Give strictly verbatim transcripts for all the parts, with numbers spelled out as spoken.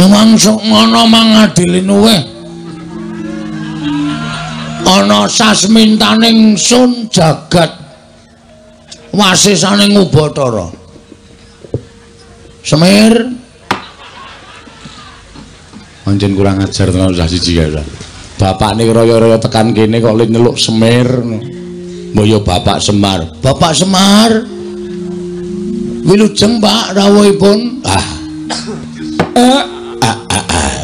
Mangsuk ngono mangadili nuwe. Ana sasmintaning sun jagat wasisaning Ubathara. Semir pancen kurang ajar tenan usah siji ya. Bapakne raya-raya tekan kene kok le nyeluk Semir. Mbaya Bapak Semar. Bapak Semar. Wilujeng Pak rawuhipun. Ah. Eh, ah, ah, ah.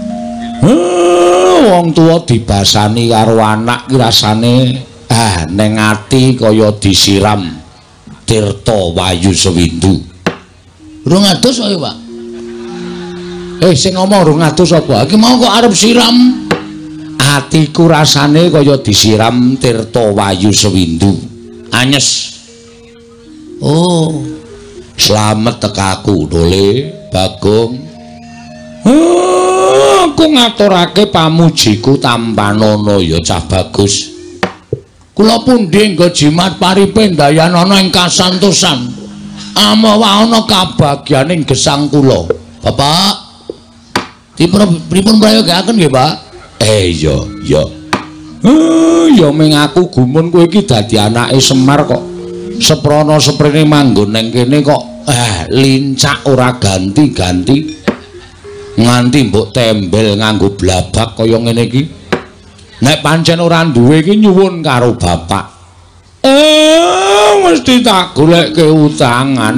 Uh, wong tuwa dibasani karo anak ki rasane ah ning ati kaya disiram tirta wayu sewindu. Rong atus wae, Pak. Eh sing ngomong rong atus apa? Iki mau kok arep siram. Atiku rasane kaya disiram tirta wayu sewindu. Anyes. Oh. Slamet tekaku, Dole, Bagong. Oh, aku ngaturake pamujiku Tampanana ya cah bagus. Kula pundi nggo jimat paripe ndayanana ing kasantosan. Amawa ana kabagyaning gesang kula. Bapak, dipun prayogaken nggih, Pak? Eh iya, iya. Eh ya ming aku gumun kowe iki dadi anake Semar kok. Seprana seprene manggon ning kene kok eh lincak ora ganti-ganti. Nganti mbok tembel nganggo blabak kaya ngene iki. Nek pancen ora duwe iki nyuwun karo bapak. Eh mesti tak goleke utangan.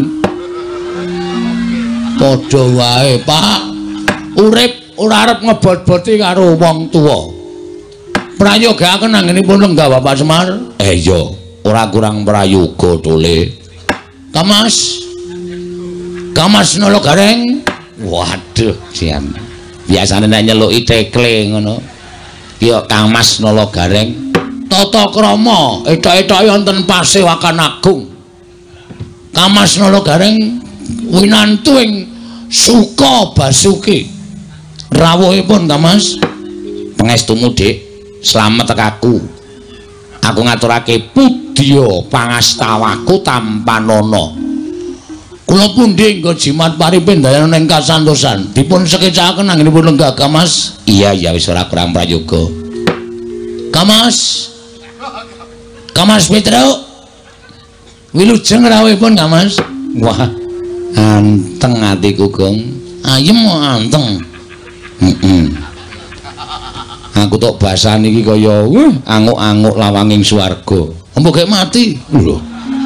Padha wae, Pak. Urip ora arep ngebot-boti karo wong tuwa. Prayogaken anggenipun lenggah Bapak Semar. Eh iya, ora kurang prayoga Dole. Kamas. Kamas nolo gareng. Waduh, sian. Biasane nek nyeluki tekle ngono. Ki Kamas nolo gareng. Tata krama etok-etoke wonten Pasewakan Agung. Kamas nolo gareng winantu ing Suka Basuki. Rawuhipun Kamas. Pangestumu, Dik. Slamet tekaku. Aku ngaturake pudya pangastawaku Tampanana. Kula pundi nggo jimat paripe ndayanana ing kasantosan. Dipun sekecakaken anggenipun lenggah Kamas. Iya ya wis ora kurang prayoga. Kamas. Kamas Petruk. Wilujeng rawuhipun Kamas. Wah, anteng atiku, Gong. Ayem anteng. Heeh. Aku tok basane iki kaya uh, anguk-anguk lawanging swarga. Empo gek mati. Lho.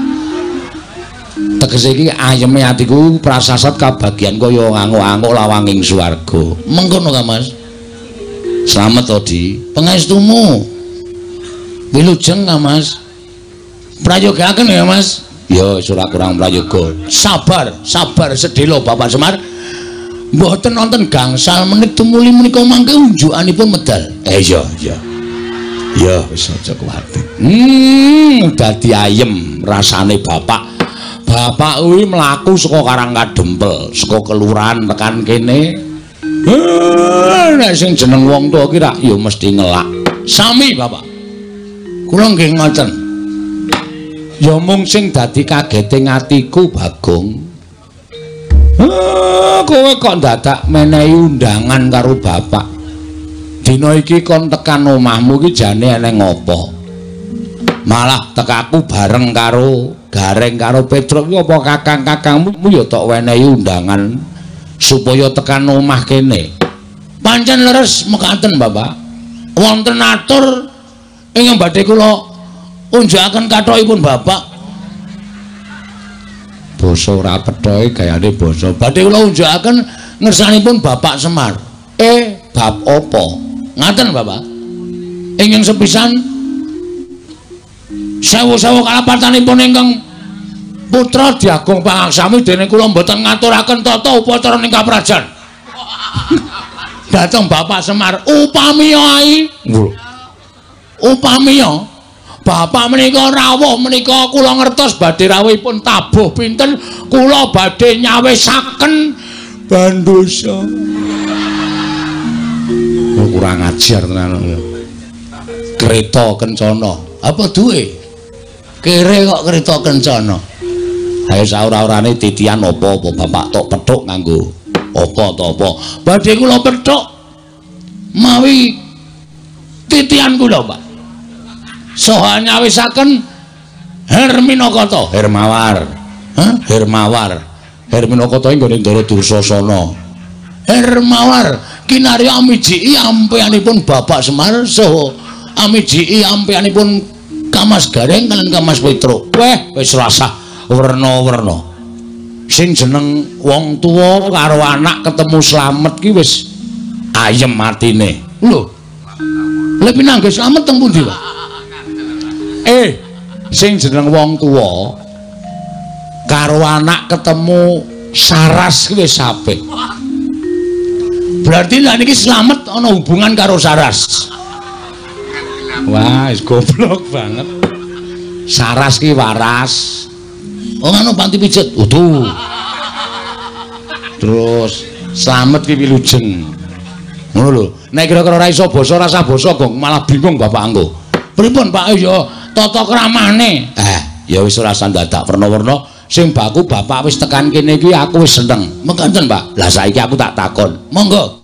Tegese iki ayeme atiku prasasat kabagyan kaya anguk-anguk lawanging swarga. Mengkono ka, Mas. Slamet to, Di. Pangestumu. Wilujeng ka, Mas. Prayogaken ya, Mas. Ya, ora kurang prayoga. Sabar, sabar sedhela Bapak Semar. Mboten wonten gangsal menit tumuli menika mangke unjukanipun medal. Eh iya, iya. Ya wis aja kuwatir. Hmm, dadi ayem rasane Bapak. Bapak kuwi mlaku saka Karangkadempel, saka kelurahan tekan kene. Eh, nek sing jeneng wong tuwa ki rak ya mesti ngelak. Sami, Bapak. Kula nggih ngoten. Ya mung sing dadi kageting atiku, Bagong. Ah, kowe kok dadak menehi undangan karo bapak. Dina iki kon tekan omahmu iki jane eneng ngopo? Malah tekaku bareng karo Gareng karo Petruk iki apa kakang-kakangmu ya tok wenehi undangan supaya tekan omah kene. Pancen leres mekaten, Bapak. Wonten atur ingkang badhe kula unjukaken kathokipun Bapak. Basa ora pethoke gayane basa. Badhe kula unjukaken ngersanipun Bapak Semar. Eh, bab apa? Ngaten, Bapak. Ingkang sepisan sewu-sewu kalapatanipun ingkang putra diagung pangaksami dene kula mboten ngaturaken tata upacara ning kaprajan. Dateng Bapak Semar upamiya ai. Upamiya Bapak menika rawuh menika kula ngertos badhe rawuhipun tabuh pinten kula badhe nyawisaken bandosa. Oh, kurang ajar tenan. Kreta kencana. Apa duwe? Kere kok kreta kencana. Ayo saura-urane titian apa-apa Bapak tok pethuk nganggo Apa to apa? Badhe kula pethuk mawi titian kula, Pak. Saha nyawisaken Herminakata, Hermawar. Hah? Hermawar. Herminakata ing gone Ndara Dursasana. Hermawar kinarya amiji ampeyanipun Bapak Semar saha amiji ampeyanipun Kamas Gareng kalian Kamas Petruk. Weh, wis rasah werna-werna. Sing jeneng wong tuwa karo anak ketemu slamet ki wis ayem atine. Lho. Lha pinanggih slamet teng pundi, Pak? Eh, sing jeneng wong tuwa karo anak ketemu saras ki wis apik. Berarti lha niki slamet ana hubungan karo saras. Wah, wis goblok banget. Saras ki waras. Oh ngono panti pijet. Utuh. Terus slamet ki wilujeng. Ngono lho. Nek kira-kira ora iso basa rasa basa kok malah bingung Bapak Anggo. Pripun Pak ya tata kramane. Eh, ya wis ora usah dadak werna-werna. Sing baku Bapak wis tekan kene iki aku wis seneng. Mengkanten, Pak. Lah saiki aku tak takon. Monggo.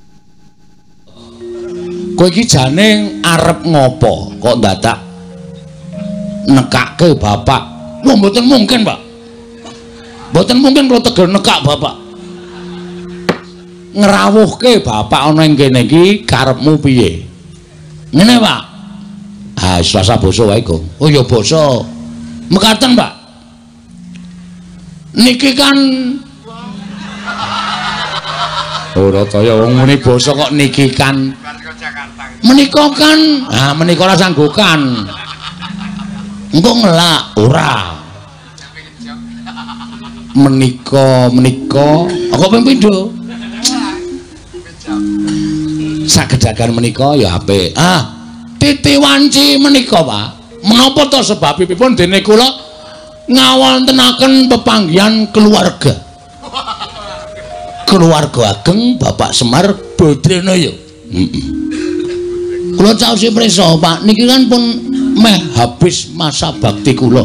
Kowe iki jane arep ngopo kok dadak nekake Bapak? Lho mboten mungkin, Pak. Mboten mungkin kula tegel nekak Bapak. Ngrawuhke Bapak ana ing kene iki karepmu piye? Ngene, Pak. Ah, swasa basa wae kok. Oh ya basa. Mekaten, Pak. Niki kan ora kaya wong muni basa kok niki kan. Menika kan, ah menika ora sanggokan. Engko ngelak ora. Menika menika apa ping pindho? Sagedagan menika ya apik. Ah, titi wanci menika, Pak. Menapa to sebabipun dene kula ngawontenaken pepanggihan keluarga. Keluarga ageng Bapak Semar Badranaya. Heeh. Kula caos prisa, Pak. Niki kan pun meh habis masa bakti kula.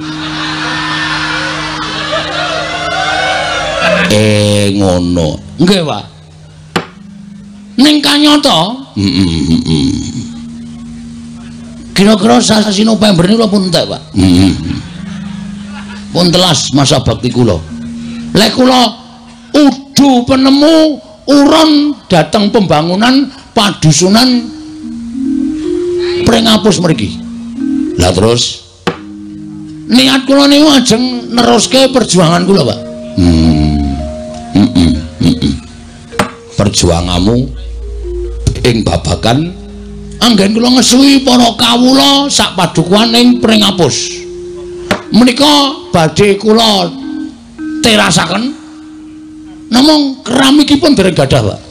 Eh ngono. Nggih, Pak. Ning kanyata, heeh heeh. Kira-kira sasi November niku pun entek, Pak. Heeh. Pun telas masa bakti kula. Lek kula udu penemu urun dateng pembangunan padusunan Pringapus mriki. Lah terus niat kula niku ajeng neruske perjuangan kula, Pak. Hmm. Heeh, heeh. Perjuanganmu ing babagan anggen kula ngesuwi para kawula sak padukuhan ing Pringapus. Menika badhe kula terasaken namung keramikipun dereng gadah, Pak.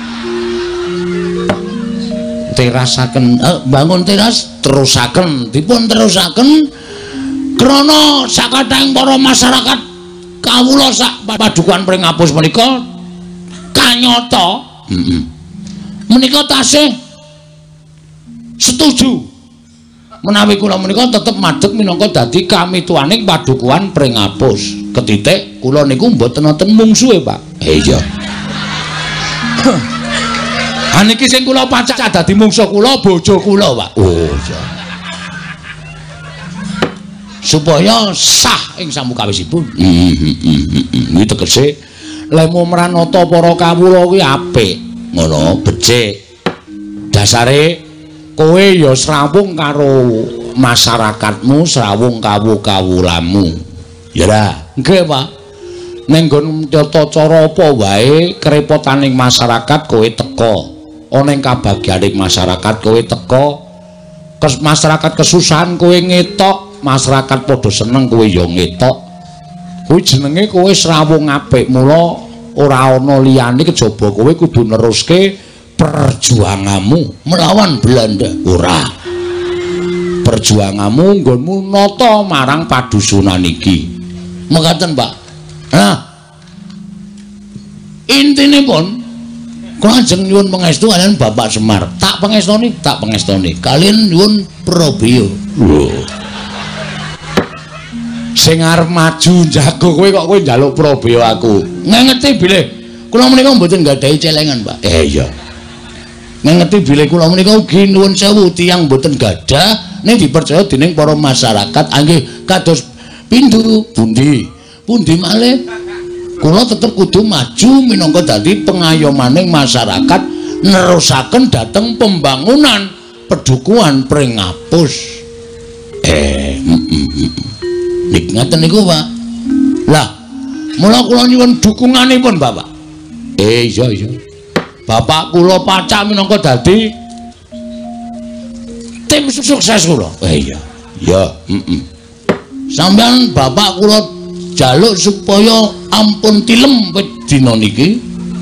Terasaken eh, bangun teras terusaken dipun terusaken krana sakathahing para masyarakat kawula sak padukuhan Pringapus menika kanyata heeh menika tasih setuju menawi kula menika tetep madheg minangka dadi kamituaning padukuhan Pringapus. Ketitik kula niku mboten wonten mungsuhe, Pak. Eh iya. Ha niki sing kula pacak dadi mungsuh kula bojo kula, Pak. Oh iya. Supaya sah ing samukawisipun. Heeh heeh. Iki tegese lemu mranata para kawula kuwi apik. Ngono, becik. Dasare kowe ya srawung karo masyarakatmu, srawung kawu-kawulamu. Ya ra, nggih, Pak. Ning nggon tata cara apa wae kerepotaning masyarakat kowe teka. Ana ing kabagyaning masyarakat kowe teka. Kes masyarakat kesusahan kowe ngetok, masyarakat padha seneng kowe ya ngetok. Kuwi jenenge kowe srawung apik. Mula ora ana liyane kejaba kowe kudu neruske perjuanganmu melawan Belanda. Ora. Perjuanganmu nggonmu nata marang padusunan iki. Mekaten, Pak. Nah, intinipun kula ajeng nyuwun pangestu kaliyan Bapak Semar. Tak pangestoni, tak pangestoni. Kaliyan nyuwun Prabeya. Lho. Sing arep maju jago kowe kok kowe njaluk Prabeya aku. Ngengeti bilih kula menika mboten gadhahi celengan, Pak. Eh iya. Ngengeti bilih kula menika ugi nuwun sewu tiyang mboten gadah ning dipercaya dening para masyarakat anggih kados pindu pundi. Pundi malih kula tetep kudu maju minangka dadi pengayomaning masyarakat nerusaken dhateng pembangunan pedukuhan pring ngapus. Eh, nik ngaten niku, Pak. Lah, mula kula nyuwun dukunganipun, Bapak. Eh, iya iya. Bapak kula pacak minangka dadi tim sukses kula. Eh iya. Ya, heeh. Sampeyan bapak kula jaluk supaya ampun tilem wit dina niki.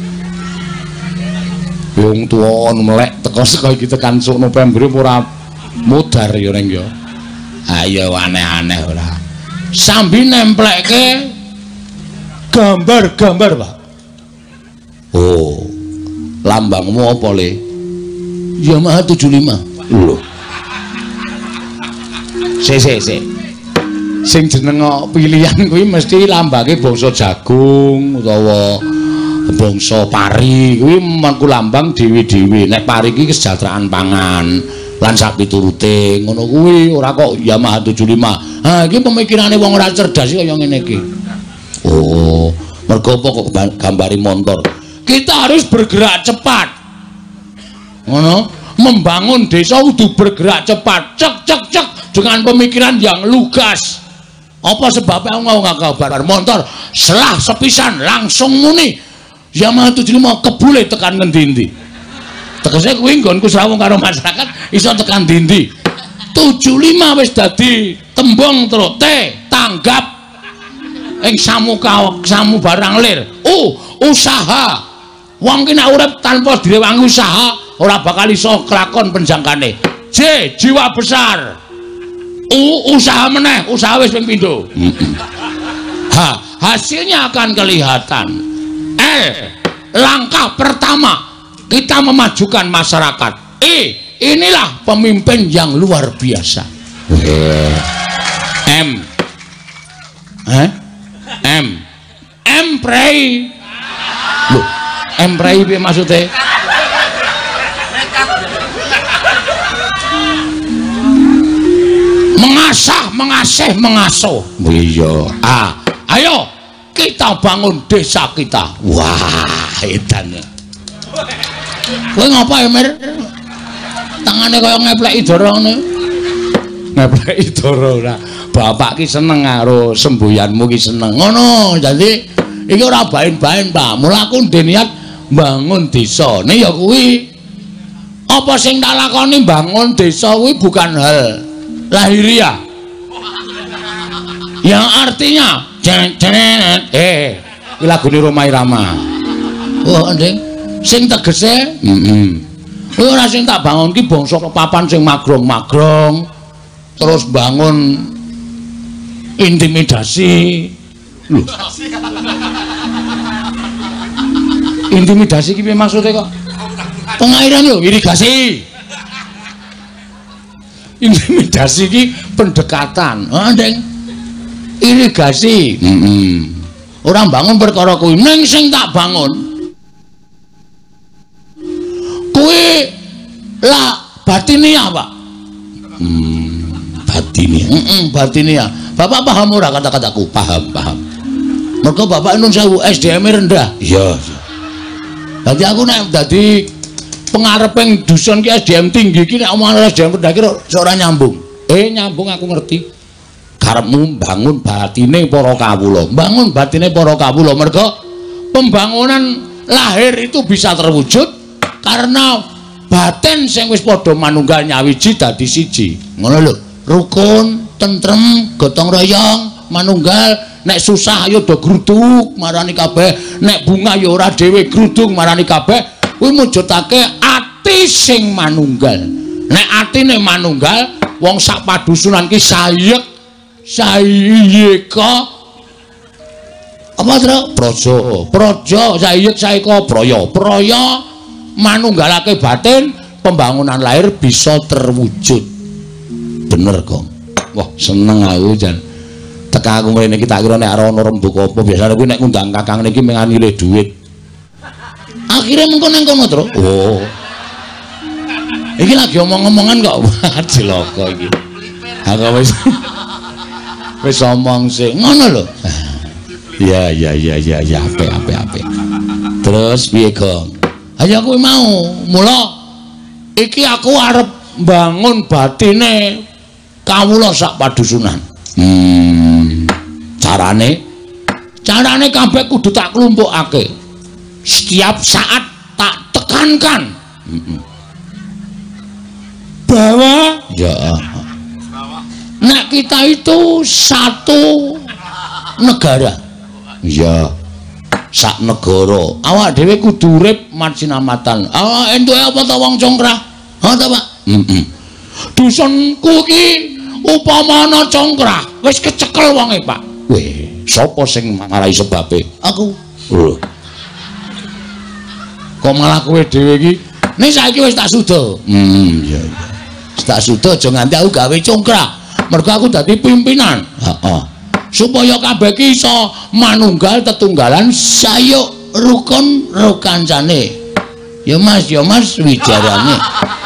Wong tuwa melek teko saka iki tekan sok November ora mudar ya ning ya. Ayo aneh-aneh ora. Sambil nemplekke gambar-gambar, Pak. Oh. Lambangmu apa, Le? Yamaha tujuh puluh lima. Lho. Se se se. Sing jeneng pilihan kuwi mesti lambange bangsa jagung utawa bangsa pari kuwi mangku lambang dewi-dewi. Nek pari iki kesejahteraan pangan lan sak piturute ngono kuwi ora kok Yamaha tujuh puluh lima. Ha iki pemikirane wong ora cerdas kaya ngene iki. Oh, mergo apa kok gambari motor. Kita harus bergerak cepat. Ngono, membangun desa kudu bergerak cepat. Cek cek cek dengan pemikiran yang lugas. Apa sebabnya mau nggak kabar motor selah sepisan langsung muni Yamaha tujuh puluh lima kebule tekan ngendi-endi. Tegese kuwi nggonku srawung karo masyarakat iso tekan ndi-endi. tujuh puluh lima wis dadi tembung terus T tanggap ing samuka samu barang lir. U usaha. Wong ki nek urip tanpa direwangi usaha ora bakal iso kelakon penjangkane. J jiwa besar. U usaha meneh, usaha wis ping pindho. H hasilnya akan kelihatan. L langkah pertama kita memajukan masyarakat. I inilah pemimpin yang luar biasa. M eh? M M pray. Loh, M pray piye maksude? Mengasah, mengasih, mengasuh. Iya. Ah, ayo kita bangun desa kita. Wah, edan. Kowe ngapa ya, Mir? Tangane kaya ngepleki dara ngene. Ngepleki dara ora. Bapak ki seneng karo semboyanmu ki seneng. Ngono, dadi iki ora bain-bain, Pak. Mula aku niat bangun desa. Ne ya kuwi. Apa sing tak lakoni bangun desa kuwi bukan hal lahiriah yang artinya jen jen eh iki lagune Roma Irama. Oh ndeng sing tegese heeh mm ora sing tak bangun ki bangsa papan sing magrong-magrong terus bangun intimidasi. Lho intimidasi ki piye maksude kok pengairan lho irigasi. Intimidasi ki pendekatan. Ah, Ndeng. Irigasi. Heeh. Ora bangun perkara kuwi, ning sing tak bangun. Kuwi lah batiniah, Pak. Hmm, batiniah. Heeh, batiniah. Bapak paham ora kata-kataku? Paham, paham. Mergo Bapak nun sewu S D M rendah. Iya. Dadi aku nek dadi pengareping dusun ki S D M tinggi ki nek omongan S D M rendah ki ora nyambung. Eh nyambung aku ngerti. Karepmu bangun batine para kawula. Bangun batine para kawula mergo pembangunan lahir itu bisa terwujud karena batin sing wis padha manunggal nyawiji dadi siji. Ngono lho. Rukun, tentrem, gotong royong, manunggal. Nek susah ayo do gruduk marani kabeh. Nek bunga ya ora dhewe gruduk marani kabeh. Kuwi mujudake ati sing manunggal. Nek atine manunggal, wong sak padusunan ki sayek, sayeka apa to? Praja, praja, sayek, sayeka, praya. Praya manunggalake batin, pembangunan lahir bisa terwujud. Bener, Kong. Wah, seneng aku jan. Teka aku ngene iki tak kira nek ora ana rembug apa biasane kuwi nek ngundang kakang niki mengani le dhuwit. akhirnya mengko nang kono, Tru. Oh. Iki lagi omong-omongan kok cilaka iki. Aku wis wis omong sih. Ngono lho. Ya ya ya ya ya apik apik apik. Terus piye, Gong? Ayo kuwi mau, mula iki aku arep bangun batine kawula sak padusunan. Hmm. Carane carane kabeh kudu tak klumpukake. Setiap saat tak tekankan. Heeh. Bahwa ya nek kita itu satu negara. Ya. Sak negara. Awak dhewe kudu urip marsinamatan. Awak entuke apa ta wong congkrah? Ha ta, Pak? Heeh. Dusunku iki upama ana congkrah, wis kecekel wonge, Pak. Weh, sapa sing marai sebabe? Aku. Lho. Kok malah kowe dhewe iki nek saiki wis tak suda. Hmm, iya iya. Tak suda aja nganti aku gawe congkrah. Mergo aku dadi pimpinan. Heeh. Supaya kabeh iki iso manunggal tetunggalan sayuk rukun ro kancane. Ya Mas, ya Mas wijarane.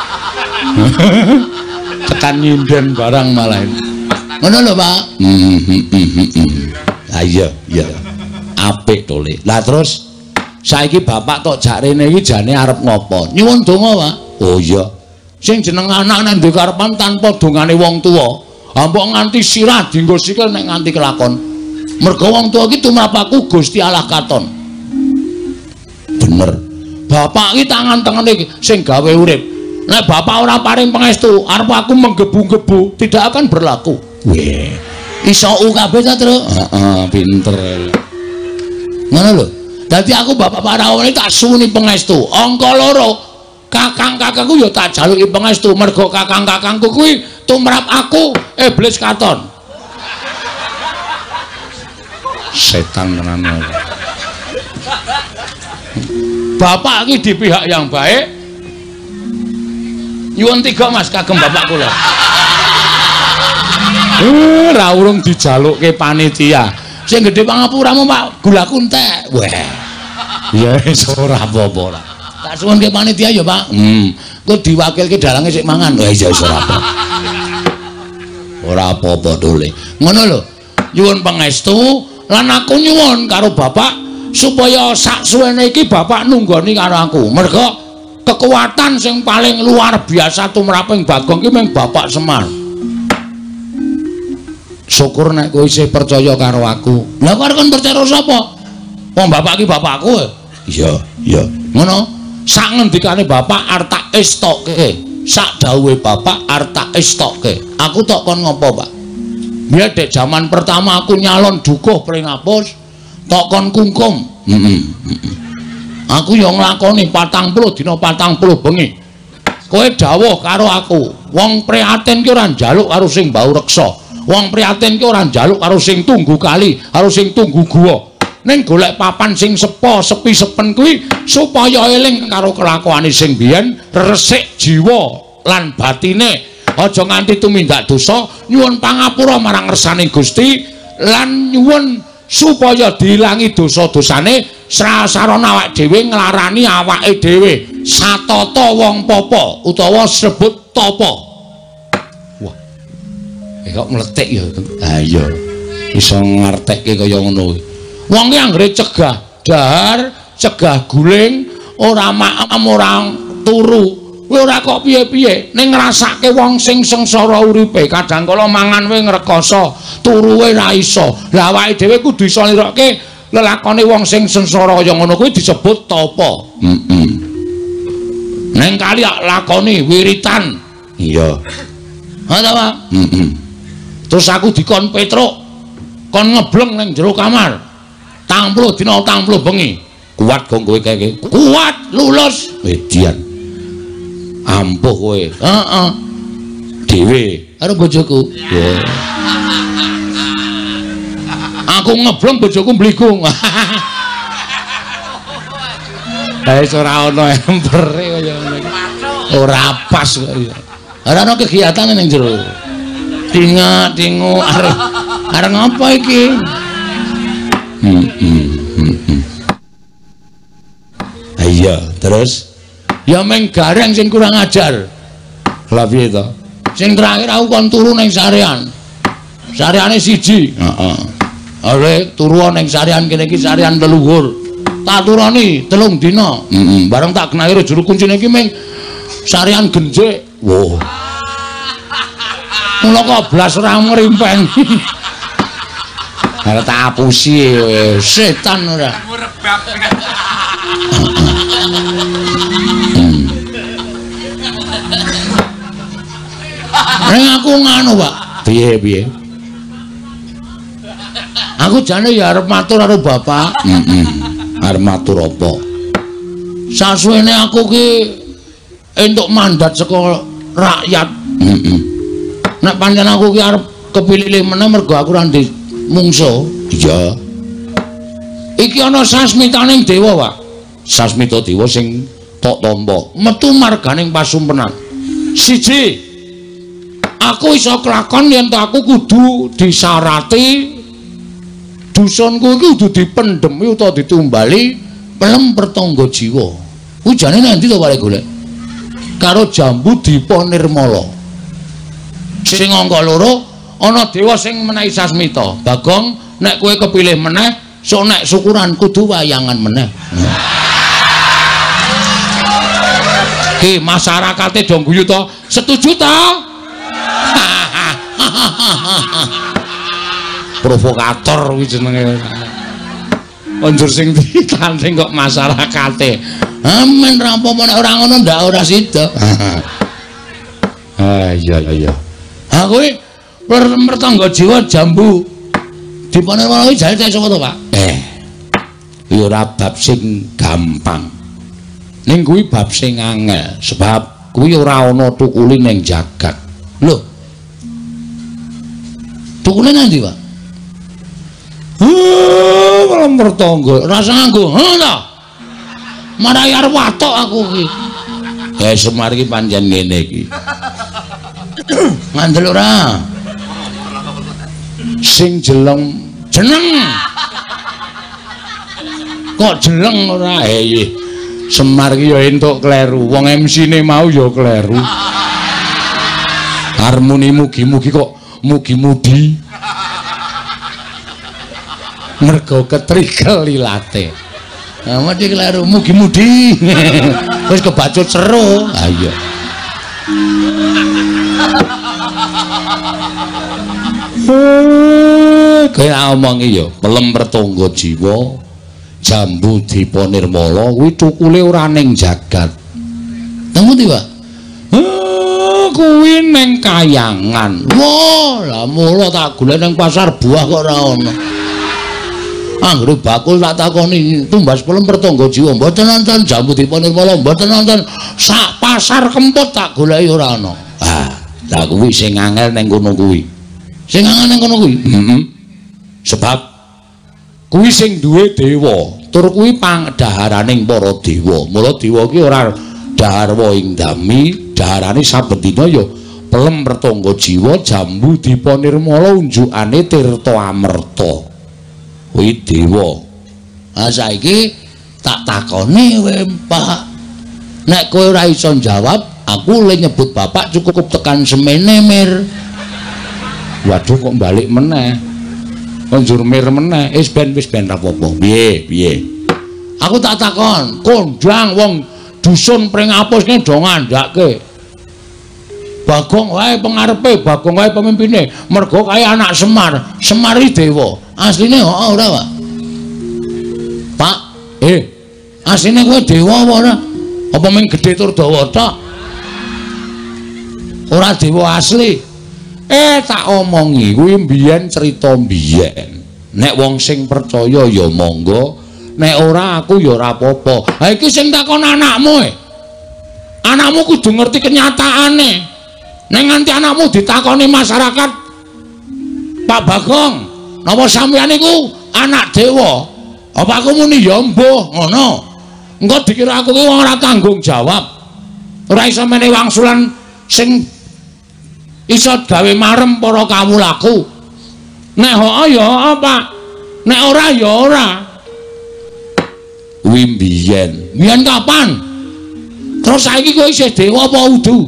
Tekan nyinden barang malah. Ngono lho, Pak. Hmm, hmm, hmm, hmm. Ayo, ya. Apik to, Le. Lah terus saiki bapak tok jak rene iki jane arep ngopo? Nyuwun donga, Pak. Oh iya. Sing jeneng anak nek duwe karepan tanpa dongane wong tuwa, ampok nganti sirah dienggo sikil nek nganti kelakon. Mergo wong tuwa iki tumrap aku Gusti Allah katon. Bener. Bapak iki tangan tengene sing gawe urip. Nek bapak ora paring pangestu, arep aku menggebu-gebu tidak akan berlaku. Weh. Iso u kabeh ta, Tru? Heeh, pinter. Ngono lho. Dadi aku bapak Parawane tak suwuni pangestu. Angka loro. Kakang-kakangku ya tak jaluki pangestu mergo kakang-kakangku kuwi tumrap aku iblis katon. Setan tenan. Bapak iki di pihak yang baik. Nyuwun tiga Mas kagem bapak kula. Eh, ra urung dijalukke panitia. Sing gedhe pangapuramu Pak, gulaku entek. Weh. Ya wis ora apa-apa ora. Tak suwun ke panitia ya, Pak. Hmm. Kok diwakilke dalange sik mangan. Wah iya ora apa. Ora apa-apa dole. Ngono lho. Nyuwun pangestu lan aku nyuwun karo Bapak supaya sak suwene iki Bapak nunggoni karo aku. Mergo kekuatan sing paling luar biasa tumraping Bagong iki mung Bapak Semar. Syukur nek kowe isih percaya karo aku. Lah kok kon percaya sapa? Wong Bapak iki bapakku. Iya, iya. Ngono. Sak ngendikane bapak arta estoke, sak dawuhe bapak arta estoke. Aku tok kon ngopo, Pak? Biar dek zaman pertama aku nyalon dukuh pringapus, tok kon kungkum. Heeh. Aku yo nglakoni patang puluh dina patang puluh bengi. Kowe dawuh karo aku, wong prihatin ki ora njaluk karo sing bau reksa. Wong prihatin ki ora njaluk karo sing tunggu kali, karo sing tunggu guwa. Ning golek papan sing sepo sepi sepen kuwi supaya eling karo kelakuane sing biyen resik jiwa lan batine aja nganti tumindak dosa nyuwun pangapura marang ngersane Gusti lan nyuwun supaya diilangi dosa-dosane sarana awake dhewe nglarani awake dhewe satata wong popo utawa sebut topo. Wah. Eh kok meletik ya. Ha iya. Iso ngartekke kaya ngono. Wong ki anggere cegah dahar, cegah guling, ora maem ora turu. Kowe ora kok piye-piye, ning ngrasake wong sing sengsara uripe, kadang kala mangan wae ngrekoso, turu wae ra iso. Lah awake dhewe kudu iso nirokke lelakone wong sing sengsara kaya ngono kuwi disebut tapa. Heeh. Ning kali lakoni wiritan. Iya. Ha ta, Pak? Heeh. Terus aku dikon petruk, kon ngebleng ning jero kamar. Tang puluh dina tang puluh bengi. Kuat kok kowe kaya kuat lulus. Wedian. Ampuh kowe. Heeh. Dhewe karo bojoku. Ya. Aku ngebleng bojoku mbligung. Lah iso ora ana empere kaya ngene. Ora pas kok ya. Ora ana kegiatan ning jero. Tinga-tingu arep arep ngapa iki? Hmm, hmm, hmm, hmm. Iya iya terus ya meng gareng sing kurang ajar lah piye to sing terakhir aku kon turu ning sarean sareane siji heeh are turu ning sarean kene iki sarean leluhur tak turoni telung dina heeh bareng tak genahi juru kuncine iki meng sarean genjek wow mula kok blas ora ngrimpeng arep tak apusi setan ora murebab Ning aku nganu, Pak. Piye piye? Aku jane ya arep matur karo bapak. Heeh. Arep matur apa? Sasuwene aku ki entuk mandat saka rakyat. Heeh. Nek pancen aku ki arep kepilih meneh mergo aku ora ndek mungsuh. Iya. Iki ana sasmitaning dewa, Pak. Sasmita dewa sing tok tampa. Metu marganing pasumpenan. Siji aku iso kelakon yen aku kudu disarati dusunku iki kudu dipendhemi utawa ditumbali pelem pertangga jiwa. Kuwi jane nanti to bare golek. Karo Jambu Dipa Nirmala. Sing angka loro ana dewa sing menehi sasmita. Bagong nek kowe kepilih meneh, sok nek syukuran kudu wayangan meneh. Ki masyarakate do guyu to? Setuju to? Provokator kuwi jenenge. Konjur sing ditanding kok masyarakate. Amen ra apa-apa nek ora ngono ndak ora sida. Ah iya iya. Ha kuwi pertangga jiwa Jambu Dipa Nirmala iki jare sapa to, Pak? Eh. Ya ora bab sing gampang. Ning kuwi bab sing angel sebab kuwi ora ana tukule ning jagat. Lho. Tukule nanti, Pak? Heh, malam pertangga, rasa nganggo. Heh ta. Marai arep watok aku iki. Ya Semar iki pancen ngene iki. Ngandel ora? Sing jeleng jeneng. Kok jeleng ora? Eh, Semar iki ya entuk kleru. Wong M C-ne mau ya kleru. Harmoni mugi-mugi kok mugi-mudi. Mergo ketrikel lilate. Nah, mesti kleru mugi-mudi. Wis kebacut seru. Ha iya. Kaya omongi ya, pelem pertangga jiwa Jambu Dipa Nirmala kuwi cukule ora ning jagat. Temu ti, Pak? Heh, kuwi ning Kayangan. Wah, lah mula tak golek ning pasar buah kok ora ono. Anggere bakul tak takoni tumbas pelem pertangga jiwa mboten nonton Jambu Dipa Nirmala mboten nonton sak pasar kempot tak goleki ora ono. Ah, lah kuwi sing angel ning kono kuwi. Sing angel ning kono kuwi. Heeh. Sebab kuwi sing duwe dewa, tur kuwi pangdaharaning para dewa. Mula dewa ki ora daharwa ing dami, daharane saben dina ya pelem pertangga jiwa Jambu Dipa Nirmala unjukane tirta amerta. Kuwi dewa. Ah saiki tak takoni kowe, Pak. Nek kowe ora iso jawab, aku le nyebut bapak cukup tekan semene mir. Waduh kok balik meneh. Konjur mir meneh, wis ben wis ben ra apa-apa. Piye, piye? Aku tak takon, kondang wong dusun pring apusne do ngandhake. Bagong wae pengarepe, Bagong wae pemimpine, mergo kaya anak Semar. Semar iki dewa. Asline heeh ora, Pak? Pak, eh, asline kowe dewa apa ora? Apa mung gedhe tur dawa tok? Ora dewa asli. Eh tak omongi kuwi mbiyen cerita mbiyen. Nek wong sing percaya ya monggo, nek ora aku ya ora apa-apa. Ha iki sing takon anakmu e. Anakmu kudu ngerti kenyataane. Nek nganti anakmu ditakoni masyarakat, Pak Bagong, napa sampeyan iku anak dewa? Apa aku muni ya mbuh ngono? Engko dikira aku ki wong ora tanggung jawab. Ora iso menehi wangsulan sing iso gawe marem para kawulaku. Nek ho'o ya apa? Nek ora ya ora. Kuwi mbiyen. Mbiyen kapan? Terus saiki kowe isih dewa apa udu?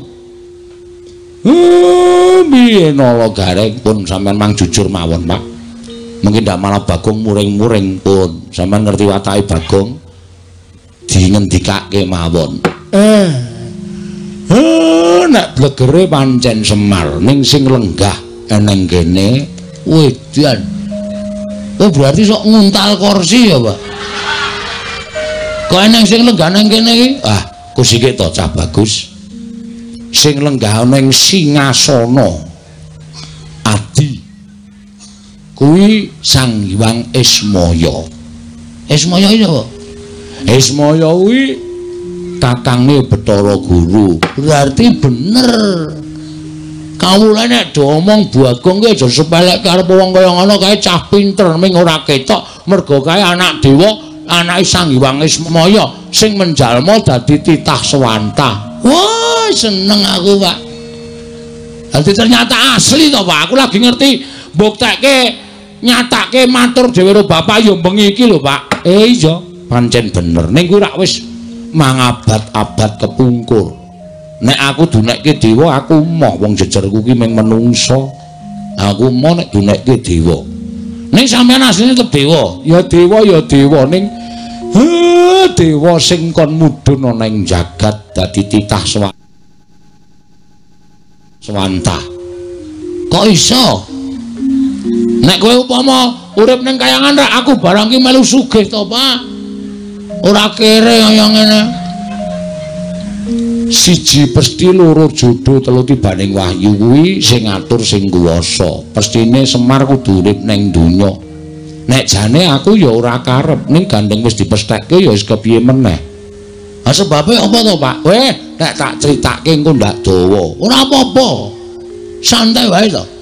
Hmm, mbiyen ala gareng pun sampean mang jujur mawon, Pak. Mungkin ndak malah Bagong muring-muring pun. Sampean ngerti watake Bagong? Dingendikake mawon. Eh. Eh, nek blegere pancen Semar ning sing lenggah eneng kene wedan. Oh, berarti sok nguntal kursi ya, Pak. Kok eneng sing lenggah nang kene iki? Ah, kusike to cah bagus. Sing lenggah ning singasana Adi. Kuwi Sang Hyang Ismaya. Ismaya iki apa? Ismaya kuwi kakange Bathara Guru. Berarti bener. Kawula nek do omong Bagong ki aja sepelek karo wong kaya ngono kae cah pinter ming ora ketok mergo kae anak dewa, anake Sang Hyang Ismaya sing menjalma dadi titah swanta. Wah, seneng aku, Pak. Dadi ternyata asli to, Pak. Aku lagi ngerti mbuktekke nyatake matur dhewe karo bapak ya bengi iki lho, Pak. Eh iya, pancen bener. Ning kuwi rak wis mangabad-abad kepungkur. Nek aku dunekke dewa aku moh wong jejerku ki mung menungso. Aku moh nek dunekke dewa. Ning sampean asline tetep dewa. Ya dewa ya dewa ning he dewa sing kon mudhun ana ing jagat dadi titah swanta. Kok iso? Nek kowe upama urip ning kayangan rak aku barang ki melu sugih to, Pak. Ora kere kaya ngene. Siji pesti loro jodoh telu tibaning wahyu kuwi sing ngatur sing kuwasa. Pestine Semar kudu urip ning donya. Nek jane aku ya ora karep ning gandeng wis dipesthekke ya wis kepiye meneh. Ha sebabe apa to, Pak? Weh, nek tak critake engko ndak dawa. Ora apa-apa. Santai wae to.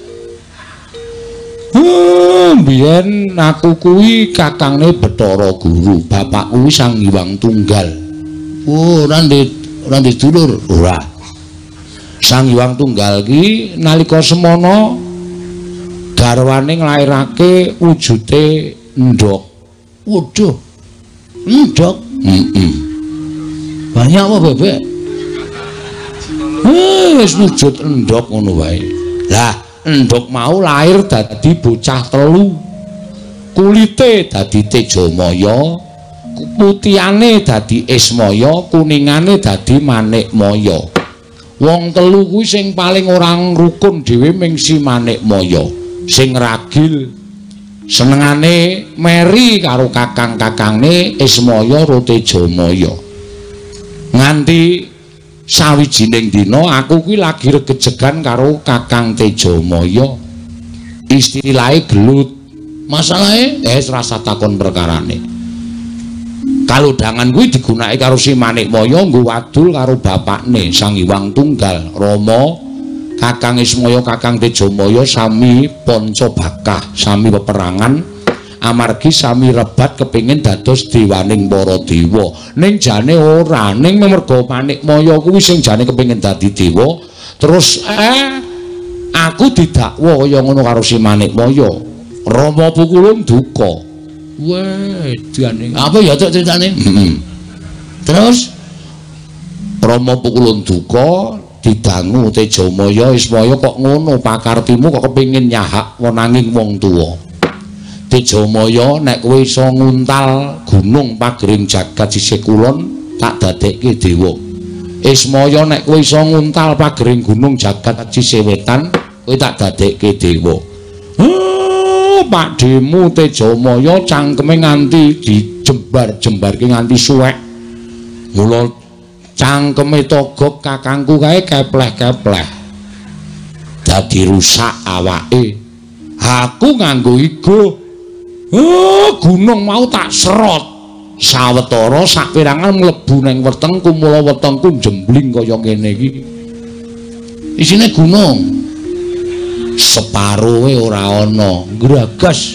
Hmm, biyen aku kuwi kakangne Bathara Guru, bapak kuwi Sang Hyang Tunggal. Oh, ora ndek ora dulur ora. Sang Hyang Tunggal ki nalika semana garwane nglairake wujude endhog. Waduh. Endhog. Heeh. Banyak apa, Bebek? Eh, wis wujud endhog ngono wae. Lah, endhog mau lair dadi bocah telu. Kulite dadi Tejamaya, putihane dadi Ismaya, kuningane dadi Manikmaya. Wong telu kuwi sing paling ora rukun dhewe ming si Manikmaya. Sing ragil senengane meri karo kakang-kakangne Ismaya karo Tejamaya. Nganti sawijining dina aku kuwi lagi regejegan karo Kakang Tejamaya. Istilahe gelut. Masalahe eh rasa takon perkarane. Kalodhangan kuwi digunakake karo si Manikmaya nggo wadul karo bapakne Sang Hyang Tunggal, Rama, Kakang Ismaya, Kakang Tejamaya sami Pancabakah, sami peperangan amargi sami rebat kepingin dados dewaning para dewa. Ning jane ora, ning merga Manikmaya kuwi sing jane kepingin dadi dewa, terus eh aku didakwa kaya ngono karo si Manikmaya. Rama pukulun duka. Weh, jane. Apa ya cok ceritane? Heeh. Terus Rama pukulun duka didangu Tejamaya, Ismaya kok ngono pakartimu kok kepingin nyahak wenanging wong tuwa. Tejamaya nek kowe iso nguntal gunung pagering jagat sisih kulon tak dadekke dewa. Ismaya nek kowe iso nguntal pagering gunung jagat sisih wetan kowe tak dadekke dewa. Oh, pakdemu Tejamaya cangkeme nganti dijembar-jembarke nganti suwek. Mula cangkeme togok kakangku kae kepleh-kepleh. Dadi rusak awake. Aku nganggo igo. Oh, gunung mau tak serot. Sawetara saperangan mlebu ning wetengku, mula wetengku jembling kaya ngene iki. Isine gunung. Separuhe ora ana, gragas.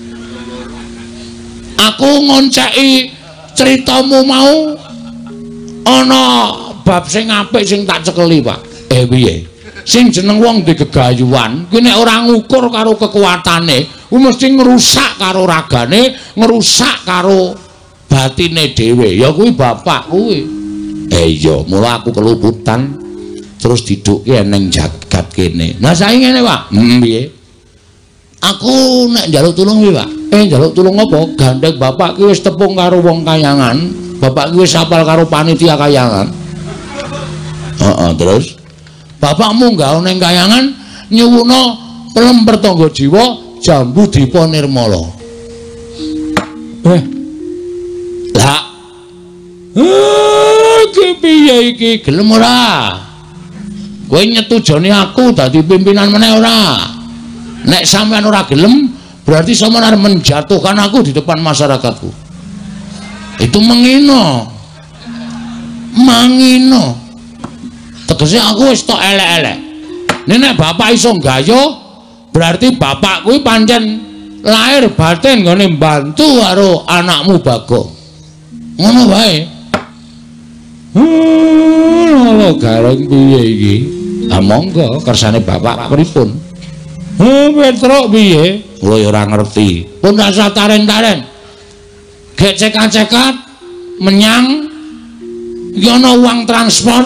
Aku ngonceki critamu mau ana bab sing apik sing tak cekeli, Pak. Eh piye? Sing jeneng wong di gegayuhan kuwi nek ora ngukur karo kekuatane kuwi mesti ngrusak karo ragane, ngrusak karo batine dhewe ya kuwi bapak kuwi. Eh iya, mula aku keluputan terus didukke neng jagat kene. Lah saiki ngene, Pak. Hmm piye? Aku nek njaluk tulung piye, Pak? Eh njaluk tulung apa? Gandeng bapak ki wis tepung karo wong kayangan. Bapak ki wis apal karo panitia kayangan. Heeh, terus bapakmu nggawa neng kayangan nyuwuna pelem pertangga jiwa jambu dipa nirmala. Eh. Lah. Eh, iki piye iki? Gelem ora? Kowe nyetujoni aku dadi pimpinan meneh ora? Nek sampean ora gelem, berarti sampean arep menjatuhkan aku di depan masyarakatku. Itu menghina. Manghina. Tegese aku wis tok elek-elek. Nek bapak iso gayo, berarti bapak kuwi pancen lahir batin nggone mbantu karo anakmu Bagong. Ngono wae. Hmm, lho gareng piye iki? Ah monggo kersane bapak pripun? Heh, Petruk piye? Kula ya ora ngerti. Pun rasa taren-taren. Gek cekat-cekat menyang iki ana uang transport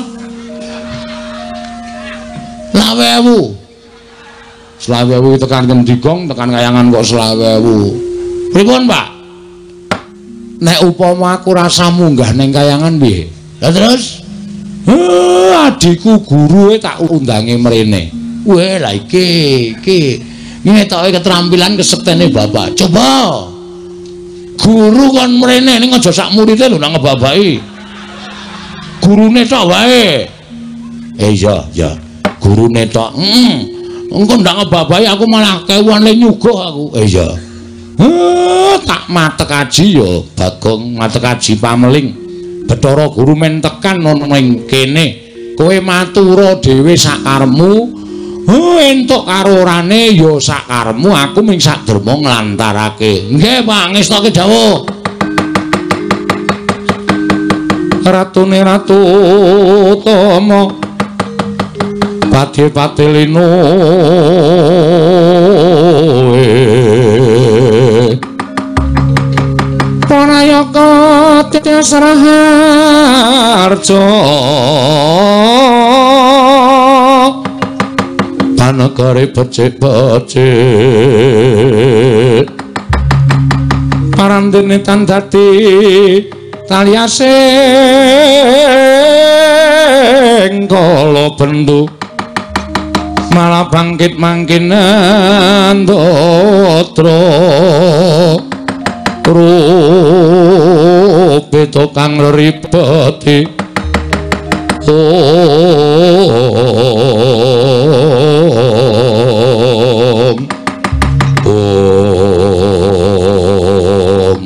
selawe ewu. Selawe ewu tekan Kendigong, tekan Kayangan kok selawe ewu. Pripun, Pak? Nek upama aku rasa munggah ning Kayangan piye? Lah terus? Heh, adikku guru tak undange mrene. Weh, lah iki, iki ngetoke keterampilan kesektene bapak. Coba. Guru kon mrene ning aja sak murite lho nang ngebabaki. Gurune tok wae. Eh iya, iya. Gurune tok. Heeh. Engko ndak ngebabaki aku malah kewan le nyuguh aku. Eh iya. Heh, tak matek aji ya Bagong, matek aji pameling. Bathara guru men tekan ana ning kene. Kowe matura dhewe sak karepmu. Oh, entuk karo orane ya sak karepmu, aku ming sak derma nglantarake. Nggih, Pak, ngestoke dawuh. Ratune Ratu Tama Pati-pati lino Panayaka Tisraharja Panegare becik-becik Parandene tan dadi taliasing kala bendu malah bangkit mangkin ndatra rupe to kang ribeti om om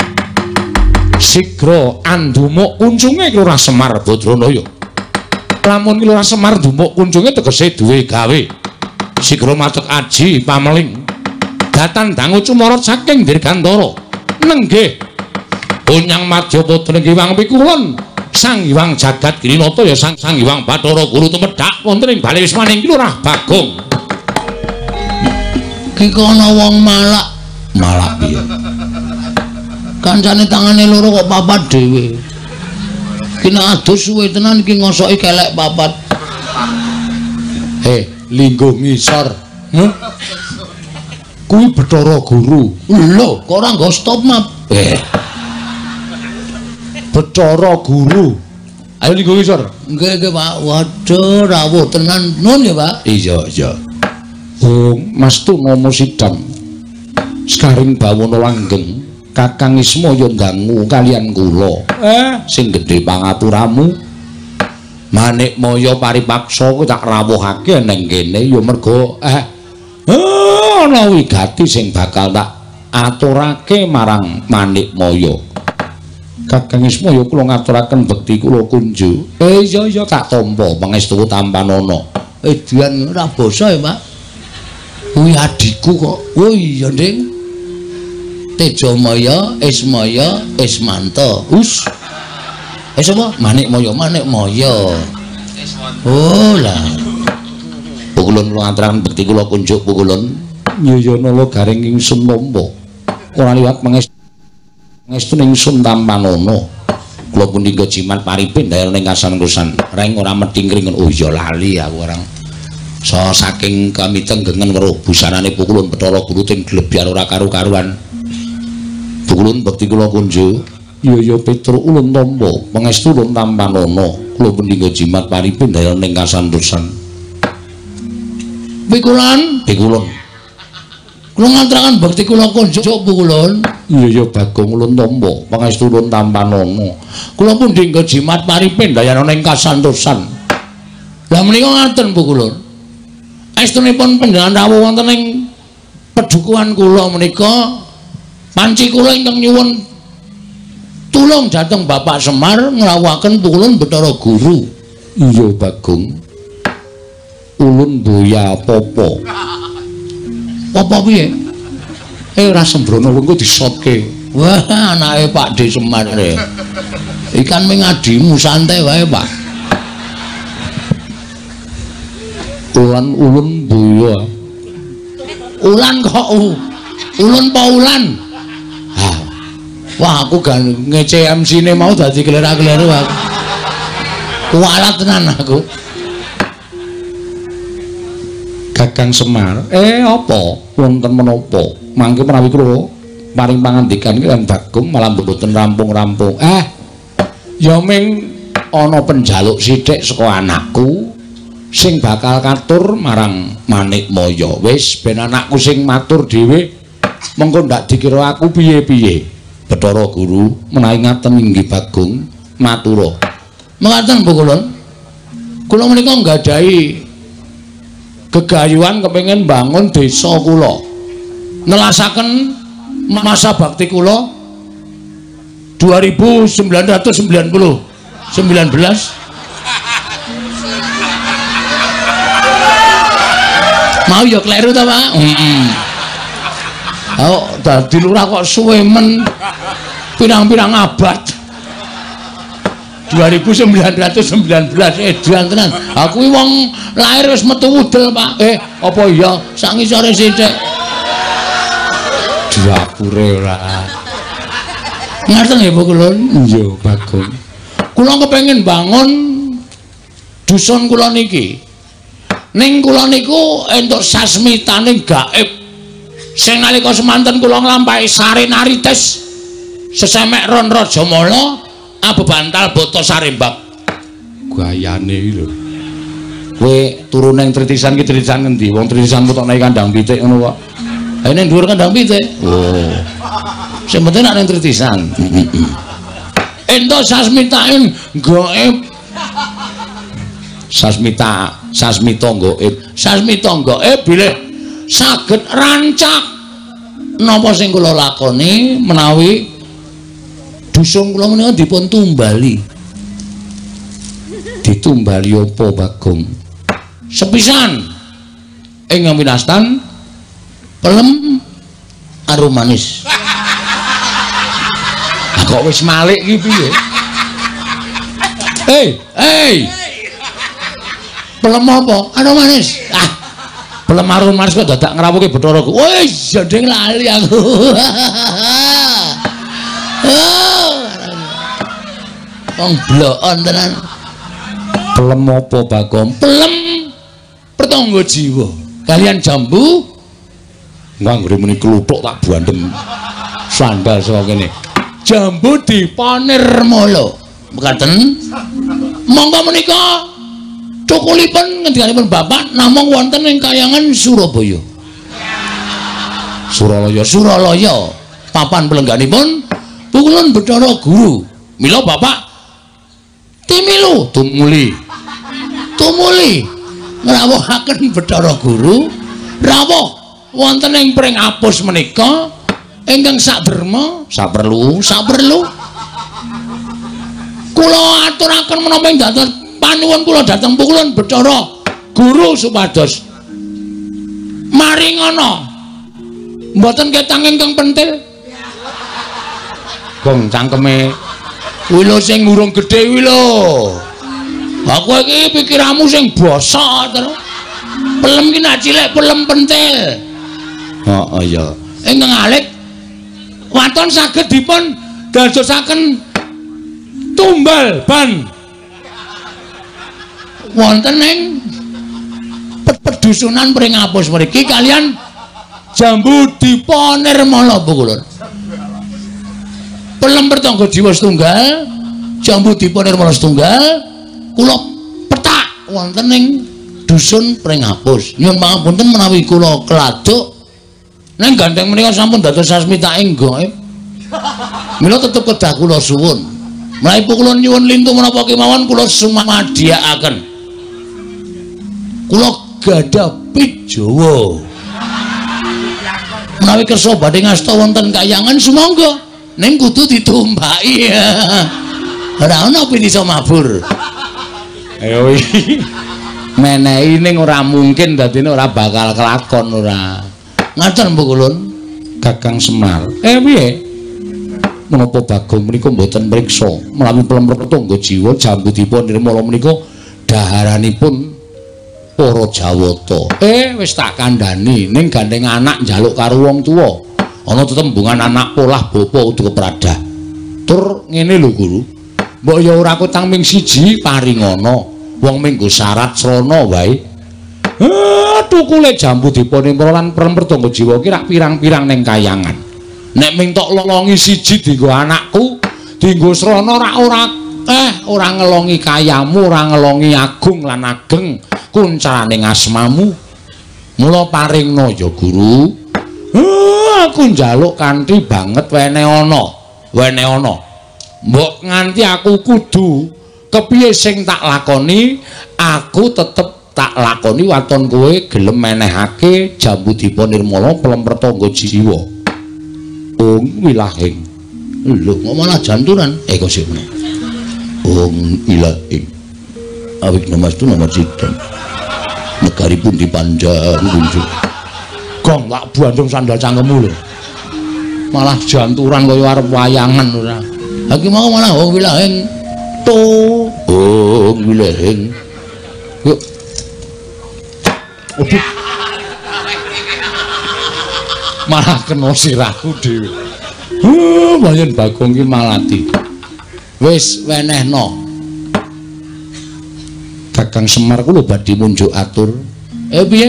sigra andumuk kuncunge Lurah Semar Badranaya. Lamun Lurah Semar ndumuk kuncunge tegese duwe gawe. Sigra matek aji pameling. Datan dangu cumorot saking Dirgantara. Nenggih. Unyang Madya Putra Hyang Pikulun. Sang Hyang Jagat Grinata ya sang Sang Hyang Bathara Guru tumedhak wonten ing bali wismaning Lurah Bagong. Ki kono wong malak. Malak piye? Kancane tangane loro kok papat dhewe. Kena adus suwe tenan iki ngosoki kelek papat. He, linggo ngisor. Heh. Kuwi Bathara Guru. Lho, kok ora nggo stop map? Eh. Bathara Guru. Ayo linggo ngisor. Nggih, nggih, Pak. Waduh, rawuh tenan nun ya, Pak. Iya, iya. Oh, Mas Tunama Sidam. Skaring bawana langgeng. Kakang Ismaya ndangu kalian kula. Eh, sing gedhe pangapuramu. Manikmaya paripaksa tak rawuhake nang kene ya merga eh ana wigati sing bakal tak aturake marang Manikmaya. Kakang Ismaya kula ngaturaken bekti kula kunju. Eh iya iya tak tampa pangestu tampanana. Eh dian ora basa ya, Pak. Kuwi adikku kok. Oh iya, Nding. Tejamaya, Ismaya, Ismanta. Us. Eh sapa? Manikmaya, Manikmaya. Oh lah. Pukulun kula aturaken bekti kula kunjuk pukulun. Nyayana garing ing sumampa. Ora liwat pangestu Ngestuning sun Tampanono. Kula punika jimat paripin daerah ning kasan-kusan. Reng ora medingring. Oh ya lali aku orang. So saking kami tenggengen weruh busanane pukulun Bathara Guru ting glebyar ora karu-karuan. Pukulun bekti kula kunju. Ya ya Petro ulun tampa pangestu ulun Tampanono. Kula punika jimat paripin daerah ning kasan-kusan. Pikulan, pikulun. Kula ngaturaken bekti kula kunjuk pukulun. Iya ya Bagong ulun tampa pangestu ulun Tampanono. Kula pun dinggo jimat paripin dayana ning kasantosan. Lah menika ngaten pukulun. Estunipun panjenengan rawuh wonten ing pedukuhan kula menika panci kula ingkang nyuwun tulung dhateng Bapak Semar ngrawuhaken pukulun Bathara Guru. Iya Bagong. Ulun boya apa-apa. Apa piye? Eh ora sembrono engko disotke. Wah, anake Pak D Semar e. Ikan mengadimu santai wae, Pak. Ulan ulun boya. Ulan kok u. Ulun pa ulan. Ah. Wah, aku gan ngece M C-ne mau dadi kelera-keleru aku. Kualat tenan aku. Kakang Semar, eh apa? Wonten menapa? Mangke menawi kula paring pangandikan kan Bagong malah mboten rampung-rampung. Eh, ya ming ana penjaluk sithik saka anakku sing bakal katur marang Manikmaya. Wis ben anakku sing matur dhewe mengko ndak dikira aku piye-piye. Bathara Guru menawi ngaten inggih Bagong matura. Mengaten Bu kula. Kula menika nggadahi gegayuhan kepengin bangun desa kula. Nelasaken masa bakti kula dua ribu sembilan ratus sembilan puluh sembilan belas mau ya kleru ta Pak? Heeh. Oh, dadi lurah kok suwe men pirang-pirang abad. dua ribu sembilan ratus sembilan belas edan tenan. Aku wong lahir wis metu wudel, Pak. Eh, apa iya sak ngisore sithik. Dapure ora. Ngaten nggih Bu Kulon? Iya, Bagong. Kula kepengin bangun dusun kula niki. Ning kula niku entuk sasmitane gaib. Sing nalika semanten kula nglampahi sare narites sesemek ron Rajamala abebantal boto sarembak. Gayane lho. Kowe turun ning tritisan ki tritisan ngendi? Wong tritisan putone kandang pitik ngono kok. Ha ning dhuwur kandang pitik. Oh. Sing penting nek ning tritisan. Ento sasmitain gaib. Sasmita, sasmita gaib. Sasmita gaib bilih saged rancak napa sing kula lakoni menawi dusun kula menika dipun tumbali. Ditumbali apa Bagong? Sepisan ing winastan pelem karo manis. Lah kok wis malik iki piye? Hei, hei. Pelem apa? Karo manis. Ah. Pelem karo manis kok dadak ngrawuhke Bathara Guru. Wis jendeng lali aku. Wong blokon tenan. Pelem apa Bagong? Pelem pertangga jiwa. Kalian jambu nganggone muni kluthuk tak bandem sandal saka kene. Jambu dipanir molo. Mekaten. Monggo menika cukulipun ngendikanipun Bapak namung wonten ing Kayangan Surabaya. Suralaya, Suralaya. Papan pelengganipun pukulun Bathara Guru. Mila Bapak timilu tumuli tumuli ngrawuhaken Bathara Guru rawuh wonten ing pring apus menika ingkang saderma saperlu saperlu kula aturaken menapa ing dados panuwun kula dhateng pukulun Bathara Guru supados maringana mboten ketang ingkang pentil gong cangkeme kuwi lho sing urung gedhe kuwi lho. Aku iki pikiranmu sing bosok terus. Pelem ki nak cilik pelem pentil. Heeh ya. Ingkang alit waton saged dipun dadosaken tumbal ban wonten ing pedusunan Pringapus mriki kalian Jambudipa Nirmala Pukulun. Pelem pertangga jiwa setunggal, Jambudipa Nirmala setunggal, kula petak wonten ing dusun Pringapus. Nyuwun pangapunten menawi kula keladuk neng gandeng menika sampun dados sasmita ing gaib. Mila tetep kedah kula suwun. Menawi kula nyuwun lintu menapa kemawon kula sumadhyakaken. Kula gadah pit Jawa. Menawi kersa badhe ngasta wonten kayangan sumangga ning kudu ditumbaki. Ora ana pit iso mabur. Ayo iki menehi ning ora mungkin dadine ora bakal kelakon ora. Ngaten Bu Kulun, Kakang Semar. Eh piye? Menapa Bagong menika mboten mriksa menawi pelemper tangga jiwa Jambudipa Nirmala menika daharanipun para Jawata. Eh wis tak kandhani ning gandeng anak njaluk karo wong tuwa. Ana tetembungan anak polah bapa udu kepradah. Tur ngene lho Guru. Mbok ya ora kutang ming siji paringana. Wong minggo syarat srana wae. Eh tukule Jambudipa Nirmala lan pelemper tangga jiwa ki rak pirang-pirang ning kayangan. Nek ming tok lolongi siji dienggo anakku, dienggo srana rak ora eh ora ngelongi kayamu, ora ngelongi agung lan ageng. Kuncaraning asmamu mula paringna ya Guru. Uh, aku njaluk kanthi banget wene ana wene ana mbok nganti aku kudu kepiye sing tak lakoni aku tetep tak lakoni waton kowe gelem menehake Jambudipa Nirmala pelemper tangga jiwa. Ong wilahing lho kok malah janturan eh kok sik meneh. Ong wilahing awik namastu nomor sidang negaripun dipandang kunjuk gong tak bandung sandal cangkemmu lho malah janturan kaya arep wayangan ora lagi mau malah wong wilahing to wong wilahing yuk aduh malah kena sirahku dhewe huh pancen Bagong ki malati wis wenehno Kakang Semar kula badhe munjuk atur. Eh piye?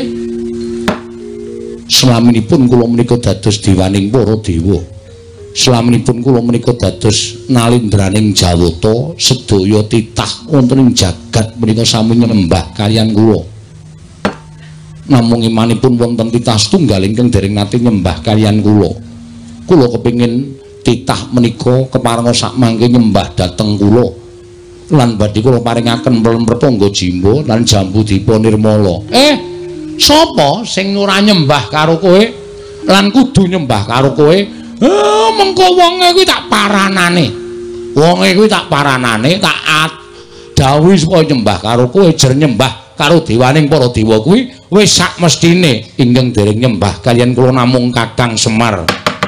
Slaminipun kula menika dados dewaning para dewa. Slaminipun kula menika dados nalindraning Jawata, sedaya titah wonten ing jagat menika sami nyembah kaliyan kula. Namung imanipun wonten titah setunggal ingkang dereng nate nyembah kaliyan kula. Kula kepingin titah menika keparenga sak mangke nyembah dhateng kula. Lan badhe kula paringaken pelemper tangga jimbo lan Jambudipa Nirmala. Eh, sapa sing ora nyembah karo kowe lan kudu nyembah karo kowe? Eh, mengko wonge kuwi tak paranane. Wonge kuwi tak paranane, tak dawuhi supaya nyembah karo kowe, jer nyembah karo dewaning para dewa kuwi wis sak mestine. Ingkang dereng nyembah kaliyan kula namung Kakang Semar.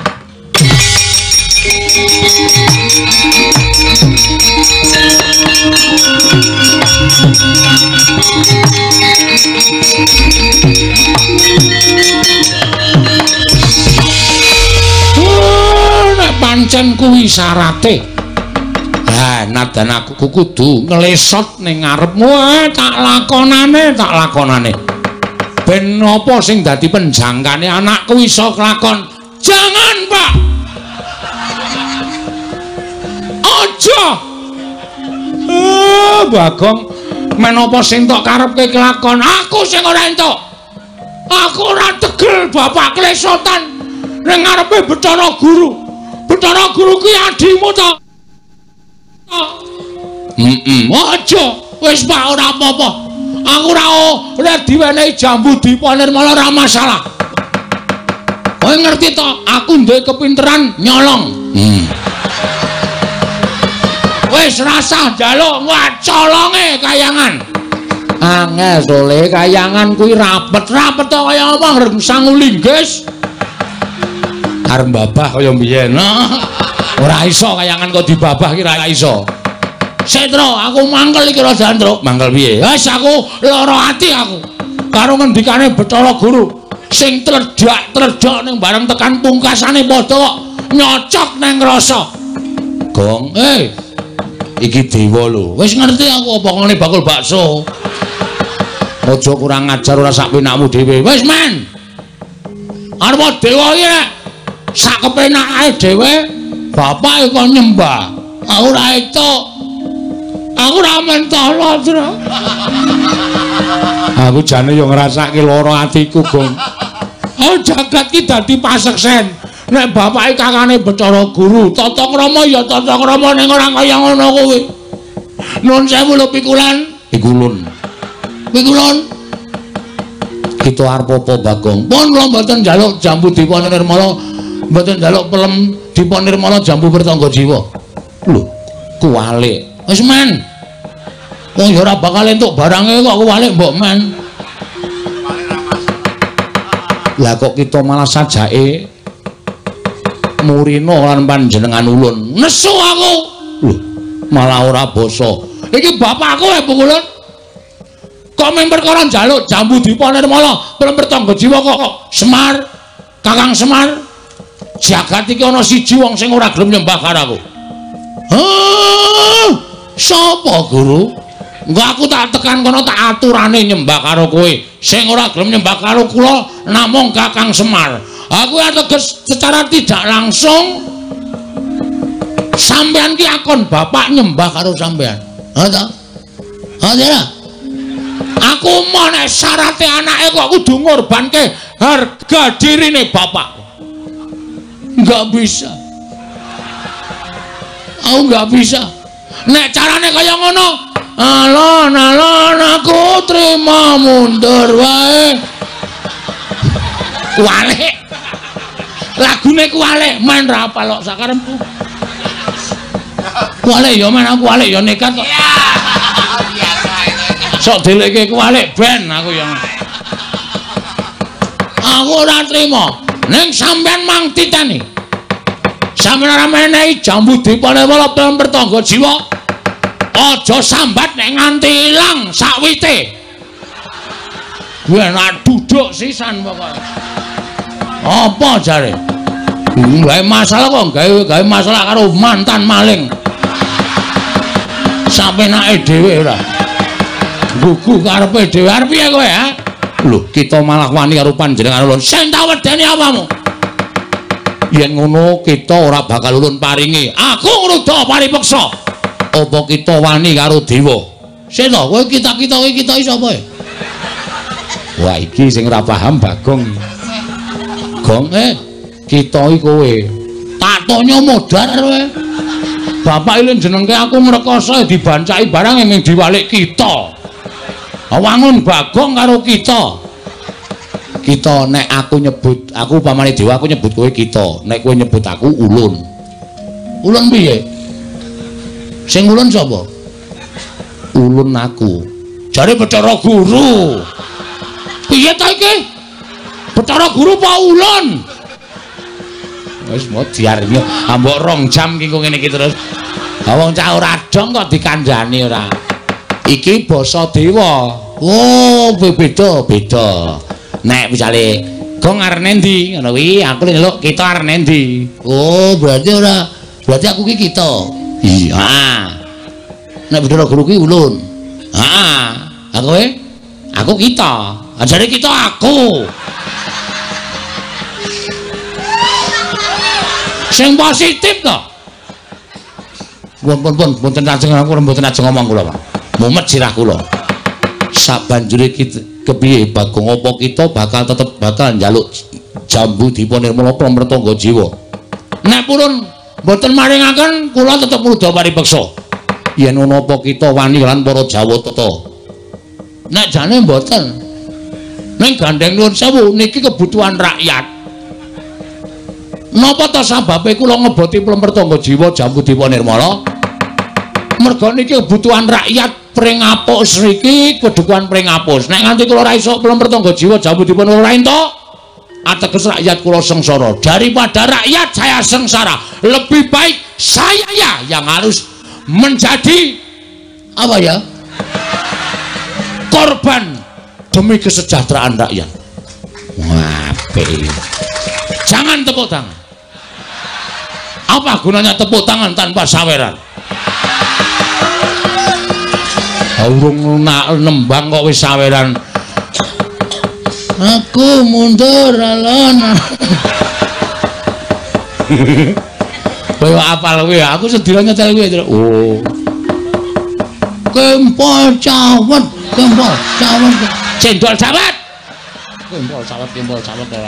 Nek pancen kuwi syarate. Ha, nadan aku kudu nglesot ning ngarepmu, eh, tak lakonane, tak lakonane. Ben apa sing dadi penjangkane anakku iso kelakon. Jangan, Pak. Aja. Eh, Bagong, menapa sing tok karepke kelakon? Aku sing ora entuk. Aku ora tegel bapak klesotan ning ngarepe Bathara Guru. Bathara Guru kuwi adimu to. Heeh, aja. Wis Pak ora apa-apa. Aku ora ora diwenehi Jambudipa Nirmala ora masalah. Kowe ngerti to, aku duwe kepinteran nyolong. Hmm. Wis rasah njaluk wacolonge kayangan. Angel sole kayangan kuwi rapet-rapet to kaya apa ngrem sangu linggis. Arep babah kaya mbiyen. Ora iso kayangan kok dibabah ki ora iso. Setro, aku mangkel iki Raja Andra. Mangkel piye? Wis aku lara ati aku. Karo ngendikane Bathara Guru sing tledhak-tledhok ning bareng tekan pungkasane padha kok nyocok nang rasa. Gong, eh iki dewa lho. Wis ngerti aku apa ngene bakul bakso. Aja kurang ajar ora sak penakmu dhewe. Wis men. Arep dewa iki nek sak kepenake dhewe bapak kok nyembah. Aku ora itu. Aku ora mentolo, Tru. Aku jane yo ngrasake lara atiku, Gong. Oh jagat ki dadi paseksen. Nek bapake kakane Bathara Guru, tata krama ya tata krama ning ora kaya ngono kuwi. Nuwun sewu lho pikulan. Pikulun. Pikulun. Kita arep apa Bagong? Pun kula mboten njaluk jambu Dipa Nirmala, mboten njaluk pelem Dipa Nirmala jambu Pertangga Jiwa. Lho, kuwalik. Wis men. Wong ya ora bakal entuk barange kok kuwalik mbok men. Lah kok kita malah sajake murina lan panjenengan ulun. Nesu aku. Lho, malah ora basa. Iki bapakku ya Pukulun. Kok mung perkara njaluk jambu Dipa Nirmala, pelem Pertangga Jiwa kok Semar, Kakang Semar. Jagat iki ana siji wong sing ora gelem nyembah karo aku. Hah? Sapa, Guru? Enggak aku tak tekan kono tak aturane nyembah karo kowe. Sing ora gelem nyembah karo kula namung Kakang Semar. Aku ateges secara tidak langsung sampean ki akon bapak nyembah karo sampean. Ha ta? Ha ta? Aku mau nek syarate anake kok kudu ngorbanke harga dirine bapak. Enggak bisa. Aku enggak bisa. Nek carane kaya ngono, alon alon aku terima mundur wae. Kuwalik. Lagune kuwalik main ra apal kok sakarepku. Kuwalik ya main aku kuwalik ya nekat kok. Iya. Biasa itu. Sok deleke kuwalik ben aku ya. Aku ora trima. Ning sampean mang titeni. Sampeyan ora menehi jambu Dipa Nirmala pelem Pertangga Jiwa. Aja sambat nek nganti ilang sakwite. Gue nak duduk sisan pokoke. Apa jare? Gawe masalah kok gawe gawe masalah karo mantan maling. Sampenake dhewe ora. Gugu karepe dhewe arep piye kowe ha? Lho, kita malah wani karo panjenengan ulun. Sing tak wedeni apamu? Yen ngono kita ora bakal ulun paringi. Aku ngruda paripeksa. Apa kita wani karo dewa? Sing to, kowe kita-kita iki kita sapa e? Wah iki sing ora paham Bagong. Gong eh kita iki kowe. Tatonyo modar kowe. Bapak ilin jenengke aku mrekoso dibancai barang yang diwalik kita. Wangun Bagong karo kita. Kita nek aku nyebut, aku pamane dewa aku nyebut kowe kita. Nek kowe nyebut aku ulun. Ulun piye? Sing ulun sapa? Ulun aku. Jare Bathara Guru. Piye ta iki? Bathara Guru apa ulun? Wis mau diarnya ambok rong jam ki kok ngene iki terus. Ha wong cah ora dong kok dikandhani ora. Iki basa dewa. Oh, beda, beda. Nek misale Gong arep nendi ngono kuwi, aku nyeluk kita arep nendi. Oh, berarti ora berarti aku ki kita. Iya. Nek Bathara Guru ki ulun. Heeh. Aku e aku kita. Ajare kita aku. Sing positif to. Pun pun pun mboten ajeng aku mboten ajeng ngomong kula, Pak. Mumet sirah kula. Sabanjure kita kepiye Bagong apa kita bakal tetep bakal njaluk jambu Dipa Nirmala pelem Pertangga Jiwa. Nek purun mboten maringaken kula tetep mrudha paripeksa. Yen ana apa kita wani lan para Jawa tata. Nek jane mboten. Ning gandeng nuwun sewu niki kebutuhan rakyat. Napa ta sababe kula ngeboti pelem Pertangga Jiwa jambu Dipa Nirmala? Merga niki kebutuhan rakyat pring apus niki kebutuhan pring apus. Nek nganti kula ora iso pelem Pertangga Jiwa jambu Dipa Nirmala entuk, ateges rakyat kula sengsara. Daripada rakyat saya sengsara, lebih baik saya ya yang harus menjadi apa ya? Korban demi kesejahteraan rakyat. Wah, jangan tepuk tangan. Apa gunanya tepuk tangan tanpa saweran? Urung nak nembang kok wis saweran. Aku mundur alon. Kowe apal kowe, aku sedina nyetel kowe. Oh. Kempol cawet, kempol cawet. Cendol cawet. Kempol cawet, kempol cawet ora.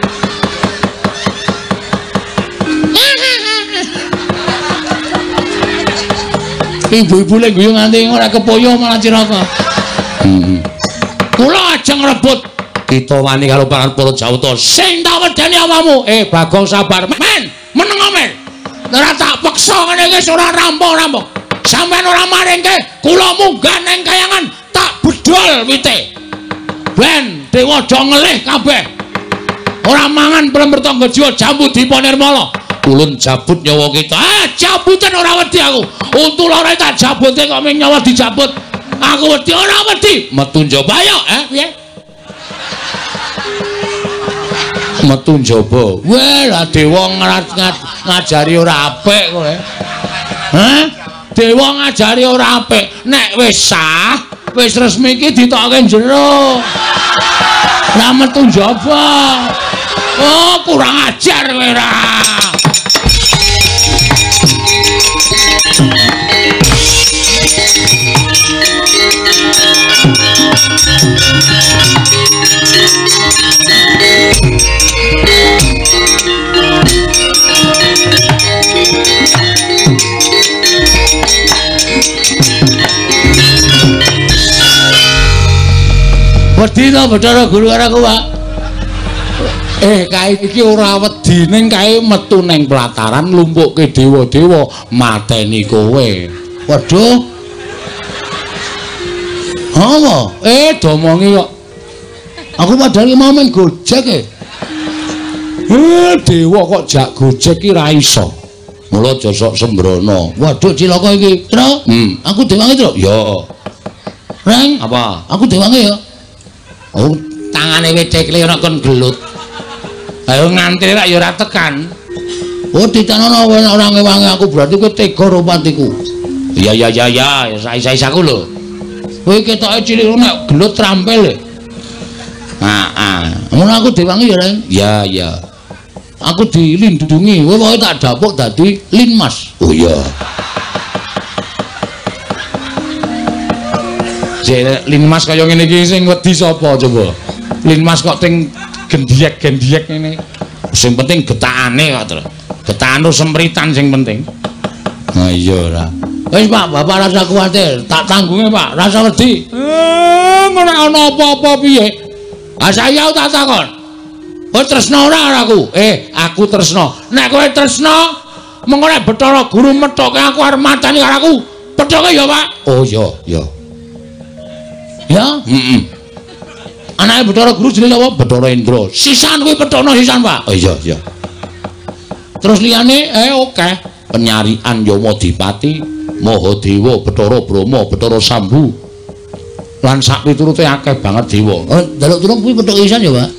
Ibu-ibu lek guyu nganti ora kepoyo malah ciraka. Heeh. Kula ajeng rebut kita wani karo pangan para Jawata sing tak wedeni awakmu. Eh Bagong sabar men, meneng men. Ora tak peksa ngene iki ora rampung-rampung. Sampeyan ora maringke, kula munggah ning kayangan tak bedol wite. Ben dewa aja ngelih kabeh. Ora mangan Plembertangga jiwa jambu dipa nirmala. Ulun jabut nyawa kita. Ah, jabutan ora wedi aku. Untul ora tak jabute kok ming nyawa dijabut. Aku wedi ora wedi. Metu njaba yo, eh piye? Metu njaba. Weh, lah dewa ngajari ora apik kowe. Hah? Dewa ngajari ora apik. Nek wis sah, wis resmi iki ditokke jero. Lah metu njaba. Oh, kurang ajar kowe ra. Wedi to Bathara Guru karo Pak. Eh kae iki ora wedi ning kae metu ning pelataran lumpukke dewa-dewa mateni kowe. Waduh. Apa? Eh domongi kok. Aku padahal mau main gojek e. Eh dewa kok jak gojek ki ra iso. Mula aja sok sembrono. Waduh cilaka iki. Tru? Hmm, aku dewange, Tru. Ya. Reng, apa? Aku dewange ya. Oh, tangane wecekle ora kon gelut. Ayo ngantri rak ya ora tekan. Oh, ditanono ora ngewangi aku berarti kowe tega rupatiku. Iya iya iya iya, sae-saesaku lho. Kowe ketoke cilik nek gelut trampel. Nah, ah, mun aku diwangi ya, Reng. Iya iya. Aku dilindungi, kowe pokoke tak dapuk dadi linmas. Oh iya. Jek linmas kaya ngene iki sing wedi sapa coba? Linmas kok ting gendiek-gendiek ngene. Sing penting getakane kok, Tru. Getakan sempritan sing penting. Nah iya ora. Wis Pak, Bapak rasa kuwatir, tak tanggunge Pak, rasa wedi. Eh, ngono ana apa-apa piye? Ah saya tak takon. Kowe tresno ora aku? Eh, aku tresno. Nek kowe tresno, mengko nek Bathara Guru methoke aku arep matani karo aku. Pethoke ya, Pak. Oh iya, iya. Ya, heeh. Anake Bathara Guru jenenge apa? Bathara Indra. Sisan kuwi pethono sisan, Pak. Oh iya, iya. Terus liyane eh oke. Okay. Penyarian Yamadipati, Mahadewa, Bathara Brahma, Bathara Sambu. Lan sak piturute akeh banget dewa. Oh, daluk turun kuwi pethoke sisan ya, Pak.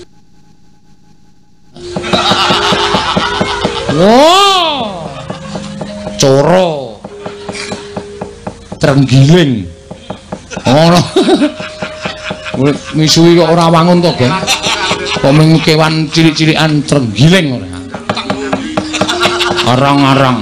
Wow. Coro. Trenggiling. Ora. Misuwi kok ora wangun to, Geng. Kok mung kewan cilik-cilikan trenggiling ora. Arang-arang.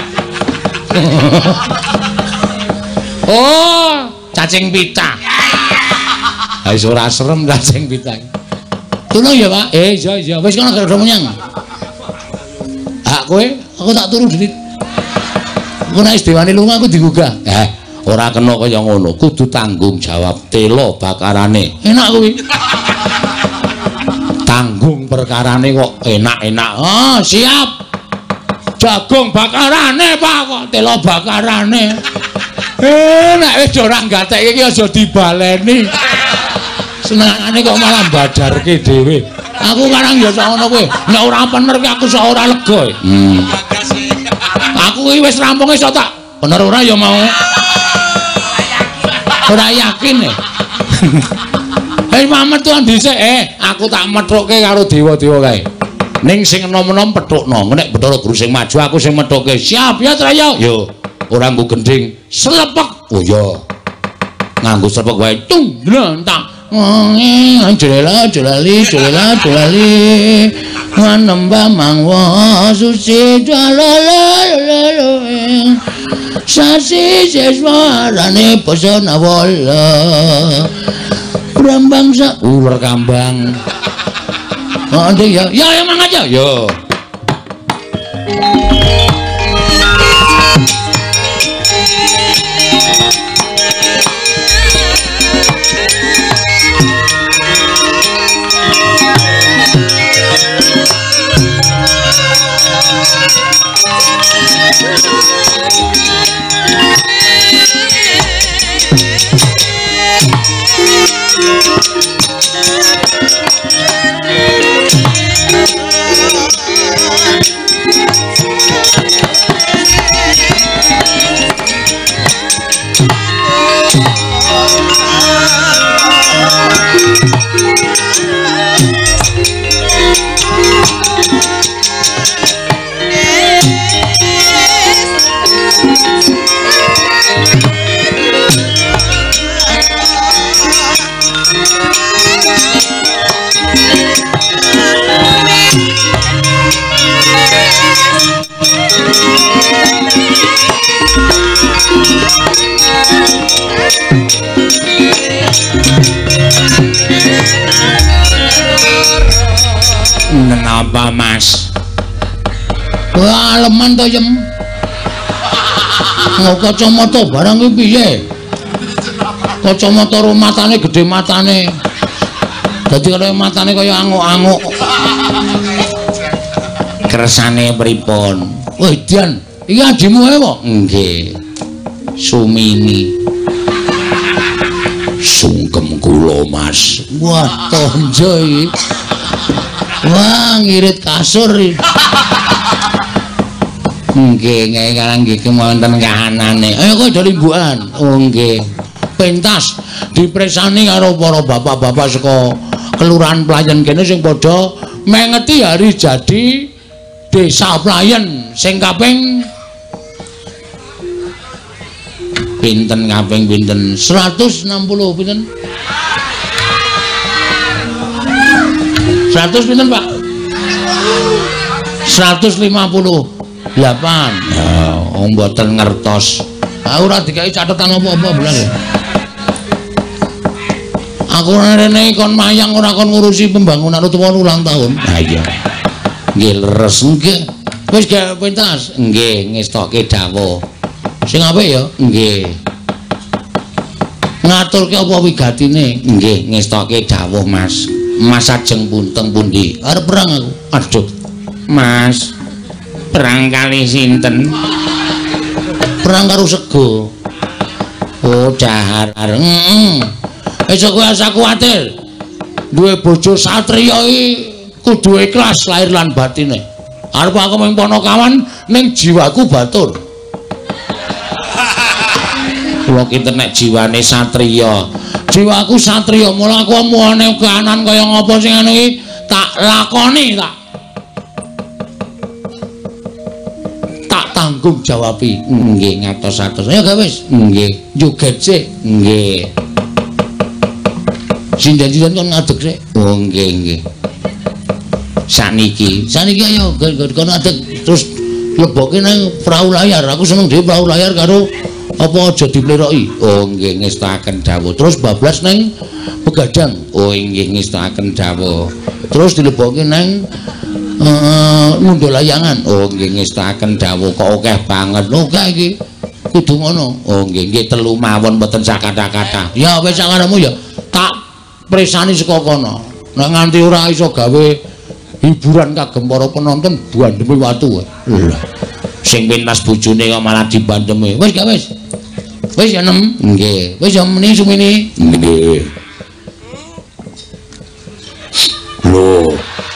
Oh, cacing pita. Ha iso ora serem cacing pita. Tunu ya, Pak? Eh, iya iya. Wis kono gara menyang. Hak kowe, aku tak turu dhewe. Aku nek dewane lunga aku digugah. Eh, ora kena kaya ngono, kudu tanggung jawab tela bakarane. Enak kuwi. Tanggung perkarane kok enak-enak. Oh, siap. Jagung bakarane, Pak, kok tela bakarane. Eh, nek wis ora gatek iki aja dibaleni. Senengane kok malah badarke dhewe. Aku karang ya sak ngono kowe. Nek ora bener ki aku sak ora lega. Hmm. Aku iki wis rampung iso tak. Bener ora ya mau. Ora yakin e. Hei mamet tuan dhisik eh aku tak methukke karo dewa-dewa kae. ning sing enom-enom petukno nek Bathara Guru sing maju aku sing methuke siap ya Traya yo ora nggo gending slepek oh ya nganggo slepek wae tung tak jelela jelali jelela jelali manembah mangwa suci dalalala sasi seswarane pesona wala Brambang sa ular kambang oh ya ya emang aja yo Kenapa Mas? Wah, leman to yem. Nggo kacamata barang iki piye? Kacamata matane gedhe matane. Dadi kaya matane kaya anguk-anguk. Kersane pripun? Wah, Dian, iki adimu ae kok? Nggih. Sumini. Sungkem kula, Mas. Wah, tonjo iki. Wah, ngirit kasur iki. Nggih, nggih nggih wonten kahanane. Ayo kok do limbukan. Oh nggih. Pentas dipresani karo para bapak-bapak saka kelurahan Playen kene sing padha mengeti hari jadi Desa Playen sing kaping pinten kaping pinten seratus enam puluh pinten seratus pinten Pak seratus lima puluh delapan oh mboten ngertos aku ora dikai catetan apa-apa bulan aku rene kon mayang ora kon ngurusi pembangunan utawa ulang tahun ha iya nggih leres nggih wis gak pentas nggih ngestoke dawuh sing apik ya nggih ngaturke apa wigatine nggih ngestoke dawuh Mas Mas ajeng punteng pundi arep perang aku aduh Mas perang kali sinten perang karo sego oh dahar heeh esuk kowe asa kuwatir duwe bojo satriya iki kudu ikhlas lahir lan batine arep aku mung ponokawan ning jiwaku batur kula kinten nek jiwane satriya jiwaku satriya mula aku muane kahanan kaya ngapa sing anu iki tak lakoni tak tak tanggung jawabi nggih ngatos-atos ya gak wis nggih joget sik nggih sinten-sinten kon ngadeg sik oh nggih nggih saniki saniki ayo kono adeg terus leboke nang perahu layar aku seneng dhewe perahu layar karo apa aja dipleroki oh nggih ngestaken dawuh terus bablas nang begadang oh nggih ngestaken dawuh terus dileboke nang uh, ngundul layangan oh nggih ngestaken dawuh kok akeh banget akeh iki kudu ngono oh nggih nggih telu mawon mboten sakata-kata ya wis sakaramu ya tak presani saka kono nek nganti ora iso gawe hiburan kagem para penonton bandeme watu lho sing pentas bojone kok malah dibandeme wis gak wis wis ya nem nggih wis ya meni sumini nggih lho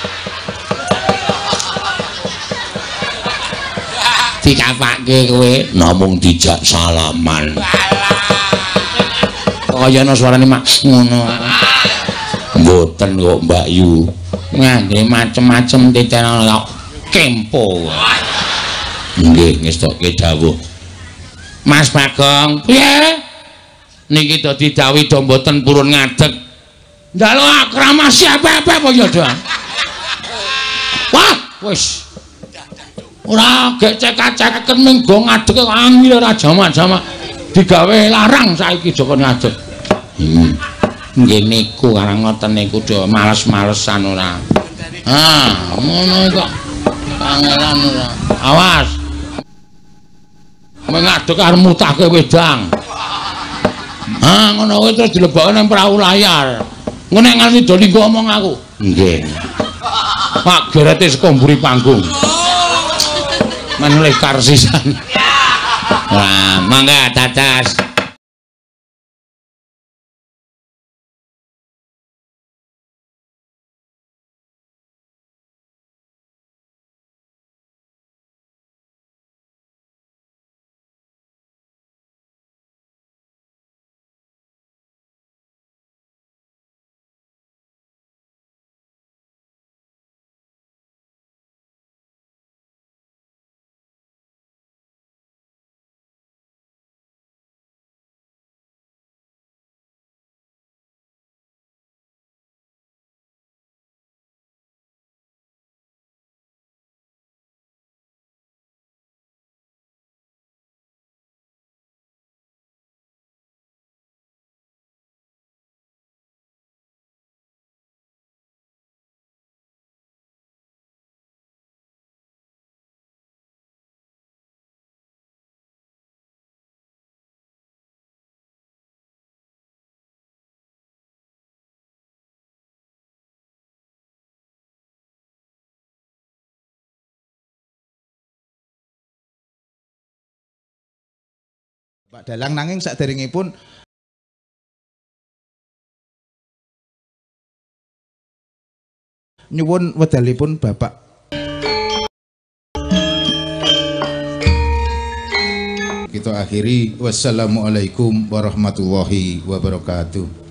dikapake kowe namung dijak salaman kaya ana suarane mak ngono mboten kok Mbak Yu ngangge macem-macem titen kempo. Nggih ngestokke dawuh. Mas Bagong, piye? Niki dadi dawuh do mboten purun ngadeg. Ndalu akramasi apa-apa apa ya, Dong? Wah, wis. Ora gek cekak-cekaken ming go ngadeg kok angel ora jamak-jamak. Digawe larang saiki Joko ngadeg. Hmm. Nggih niku karang ngoten niku do males-malesan ora. Ah, ngono kok. Pangeran ora. Awas. Kowe ngadeg arep mutake wedang. Ah, ngono kuwi terus dilebokke nang perahu layar. Ngene nganti do linggo omong aku. Nggih. Pak gerete saka mburi panggung. Manulih karsisan. Wah, mangga dadas. Pak Dalang nanging saderengipun nyuwun wedalipun Bapak. Kita akhiri, wassalamualaikum warahmatullahi wabarakatuh.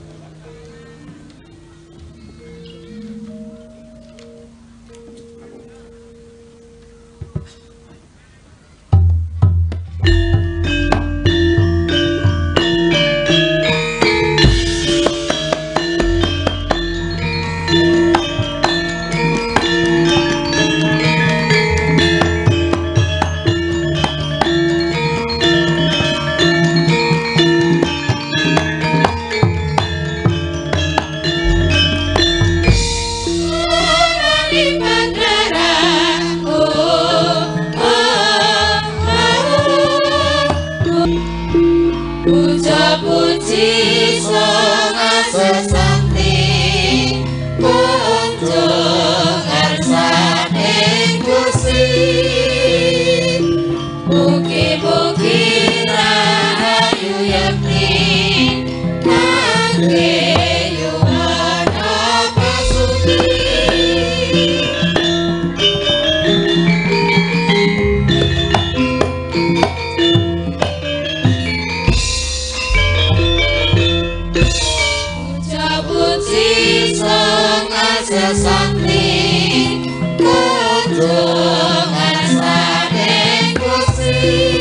Sakti kunjungan Sade Gusti.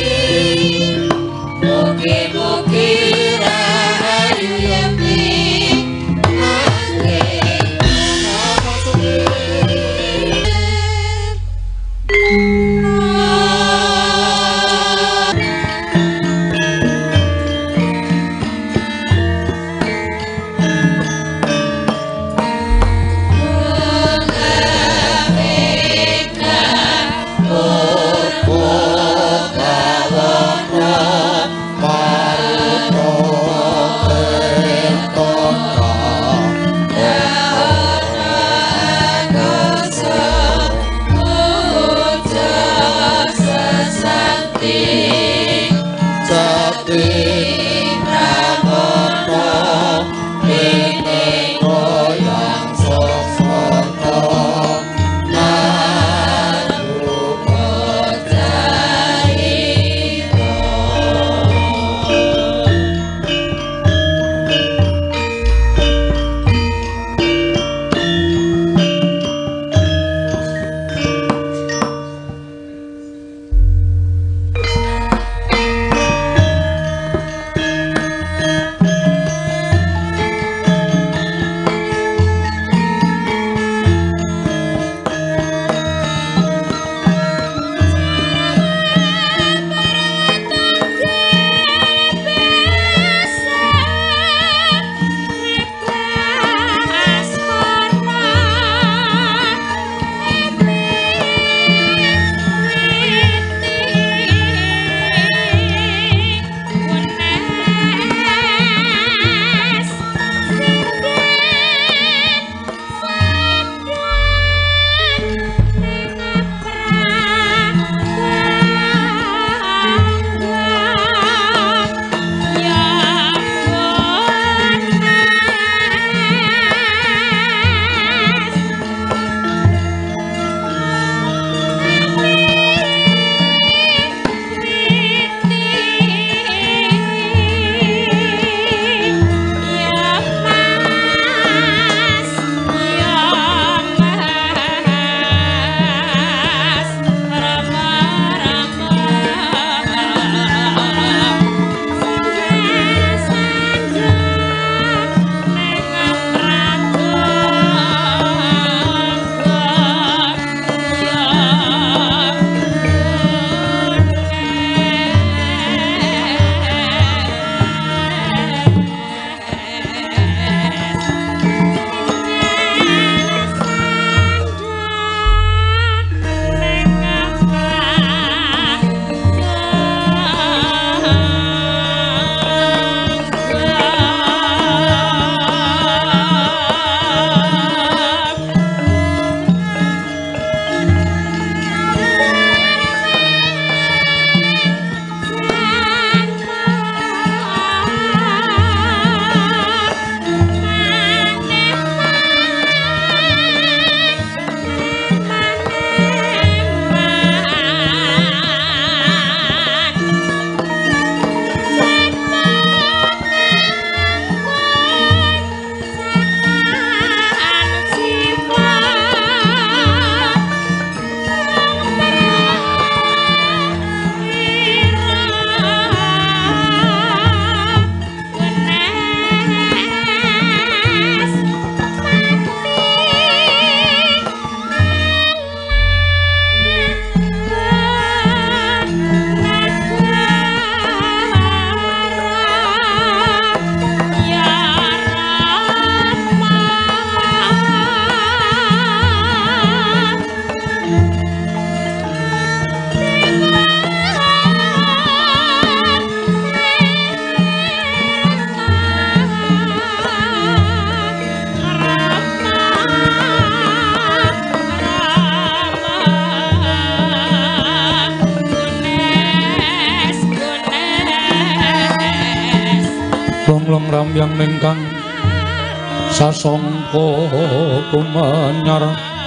mleng rambyang ningkang sasangka kumanyar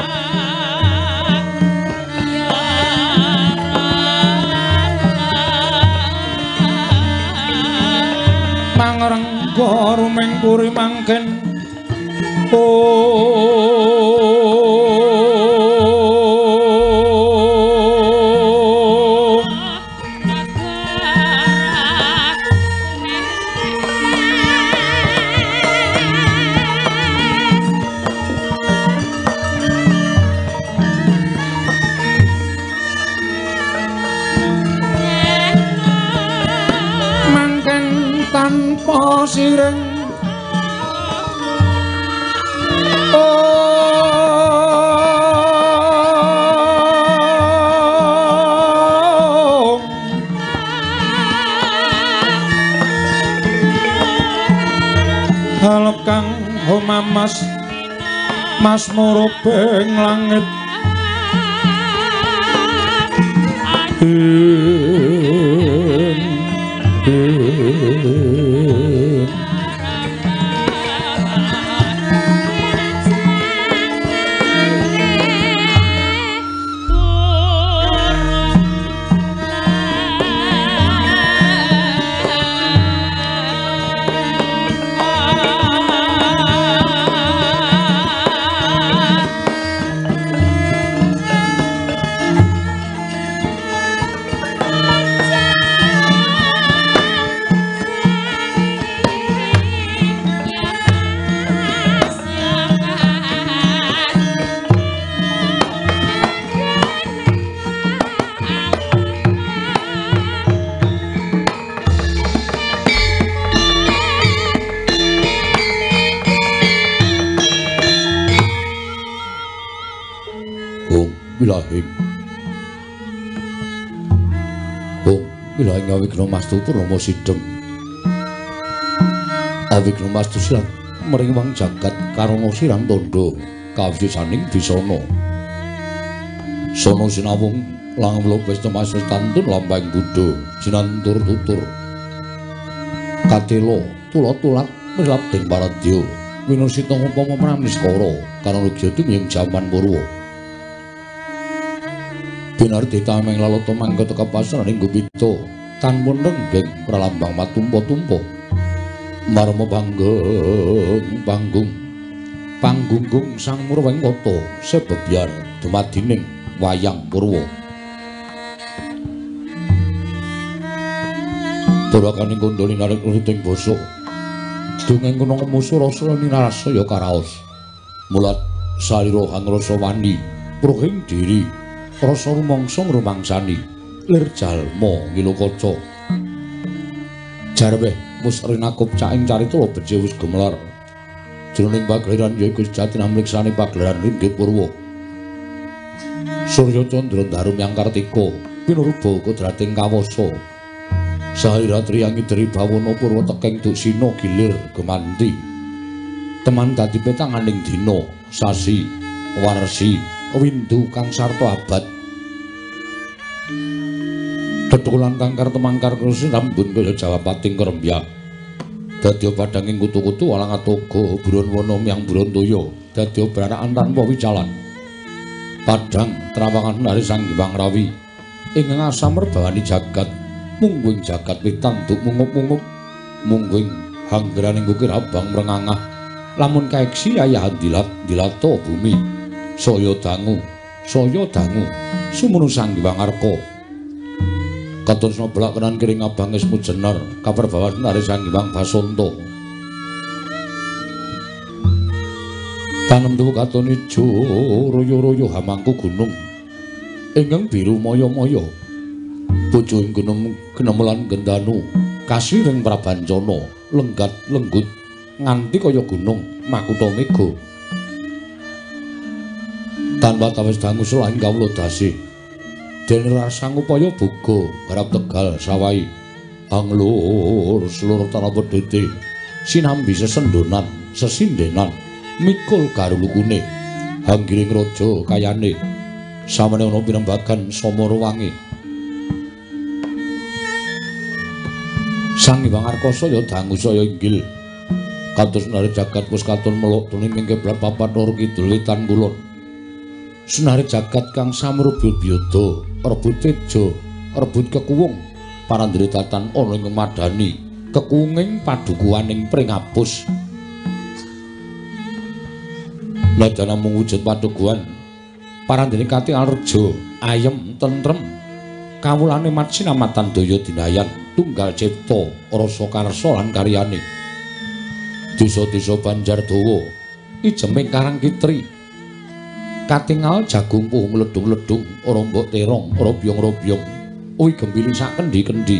mangrengga ruming puri mangken tanpa sireng oh halep kang homamas mas murubeng langit Bilahing Om bilahing Awikna Mastu Purnomo Sidhem Awikna Mastu silang meringwang jagat karana sirang tondo kawisaning bisana sono sinawung langmula pesta masus tantun lambang Buddha sinantur tutur katelo tulat-tulat milap ding paradya winusita umpama pramniskara karana lugi tumiyang jaman purwa binarti tameng lalata mangga teka pasraning Gupita tanpa renggeng pralambang matumpa-tumpa marma banggeng panggung panggunggung sang Murwengkata sebebyar dumadining wayang purwa durakaning kondoli narik nuruting basa dongeng kena musuh rasa ninarasaya karaos mulat salira hangrasa wani pruhing diri rasa rumangsa ngrumangsani lir jalma ngilukaca jarweh musrinakup caing carita beje wis gemelar jroning pagelaran ya iku sejati namriksani pagelaran Ringgit Purwa Surya Candra Darum yang Kartika pinuruba kodrating kawasa sahiratri yang idri bawana Purwa tekeng duksina gilir gemanti teman dadi petanganing dina sasi warsi windu kang sarta abad tetulan kangkar temangkar krusi rambun kaya jawapating kerembyak dadya padhanging kutu-kutu walang atoga buron wana miyang Brantaya dadya branakan tanpa wicalan padhang trawangan nari Sang Hyang Rawi ingkang asam merbawani jagat mungguing jagat pitanduk mungup-mungup mungguing hanggraning kukir abang mrengangah lamun kaeksi ayahan dilat dilata bumi saya dangu saya dangu sumunu Sang Hyang Arka katon snobelak kenan kiring abang ismu jenar kaperbawan nari Sang Hyang Basanta tanem tuwa katon ijo royo-royo hamangku gunung ingkang biru moyo-moyo bojo ing gunung genemelan gendanu kasireng prabancana lenggat lenggut nganti kaya gunung Makutha Mega tanpa tawis dangu selaing kawula dasih dene rasang upaya boga garap Tegal Sawai anglur seluruh tanah pedhete sinambi sesendonan sesindenan mikul garulukune hanggiring raja kayane samene ana pirembagan Samaruwangi Sang Hyang Arkasa ya dangu saya inggil. Kados Sunare Jagat wis katon meluk tuning mingke blab papat loro kidul wetan kulon. Sunare Jagat kang samrubut biyada, rebut teja, rebut kekuwung, parandritatan ana ing madani, kekuwunging padukuwaning pringapus. Nadyan namung wujud padukuhan, parandene kati arja, ayem, tentrem, kawulane mat sinamatan daya dinayan, tunggal cipta, rasa karsa lan karyane. Desa-desa Banjar Dawa, ijeming Karang Kitri, katingal jagung puh mledung-ledung, ora mbok terong, ora byong-robyong, uwi gembiling sak kendi-kendi.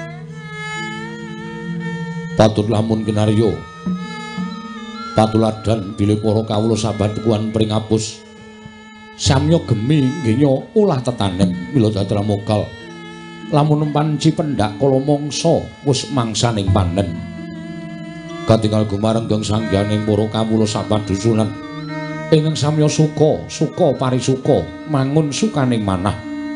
Patut lamun kinarya, patuladan bilih para kawula sabantuan pringapus. Samya gemi nggenya ulah tetanem mila dadra mokal. Lamun nempan cipendak kala mangsa wis mangsaning panen. Katingal gumarenggang sangganing para kawula sapadusunan. Ingkang samya suka, suka parisuka, mangun sukaning manah.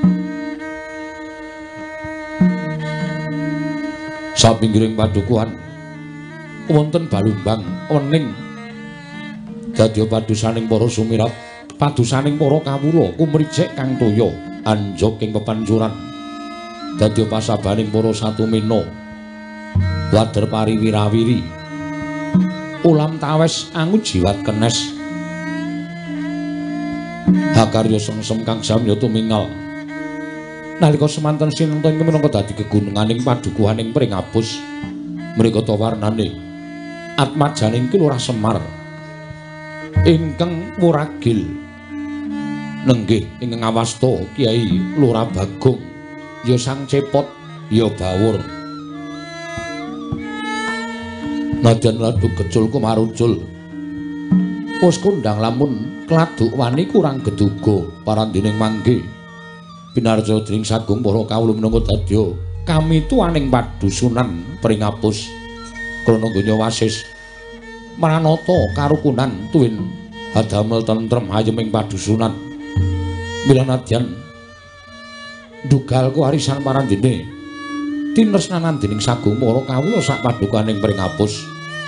Sapinggiring padukuhan wonten balumbang wening dadi padusaning para sumirat, padusaning para kawula kumricik kang toya anjok ing pepancuran. Dadi pasabaning para satumina wader pariwirawiri. Ulam tawes angu jiwat kenes. Hakarya sengsem kang samya tumingal. Nalika semanten sinenten minangka dadi kegununganing padukuhaning pringapus, mrika ta warnane atmajaning Ki Lurah Semar ingkang muragil nenggih ingkang ngawasta Kyai Lurah Bagong ya sang cepot ya bawur. Nadyan laduk kecul kumarucul wis kondang lamun kladuk wani kurang geduga parandining mangke pinarja dening sagung para kawula minangka dadya kamituaning padusunan pringapus krana donya wasis maranata karukunan tuwin hadamel tentrem ayeming padusunan. Mila nadyan dugal kewarisan parandene tinresnanan dening sagung para kawula sak padukaning pringapus.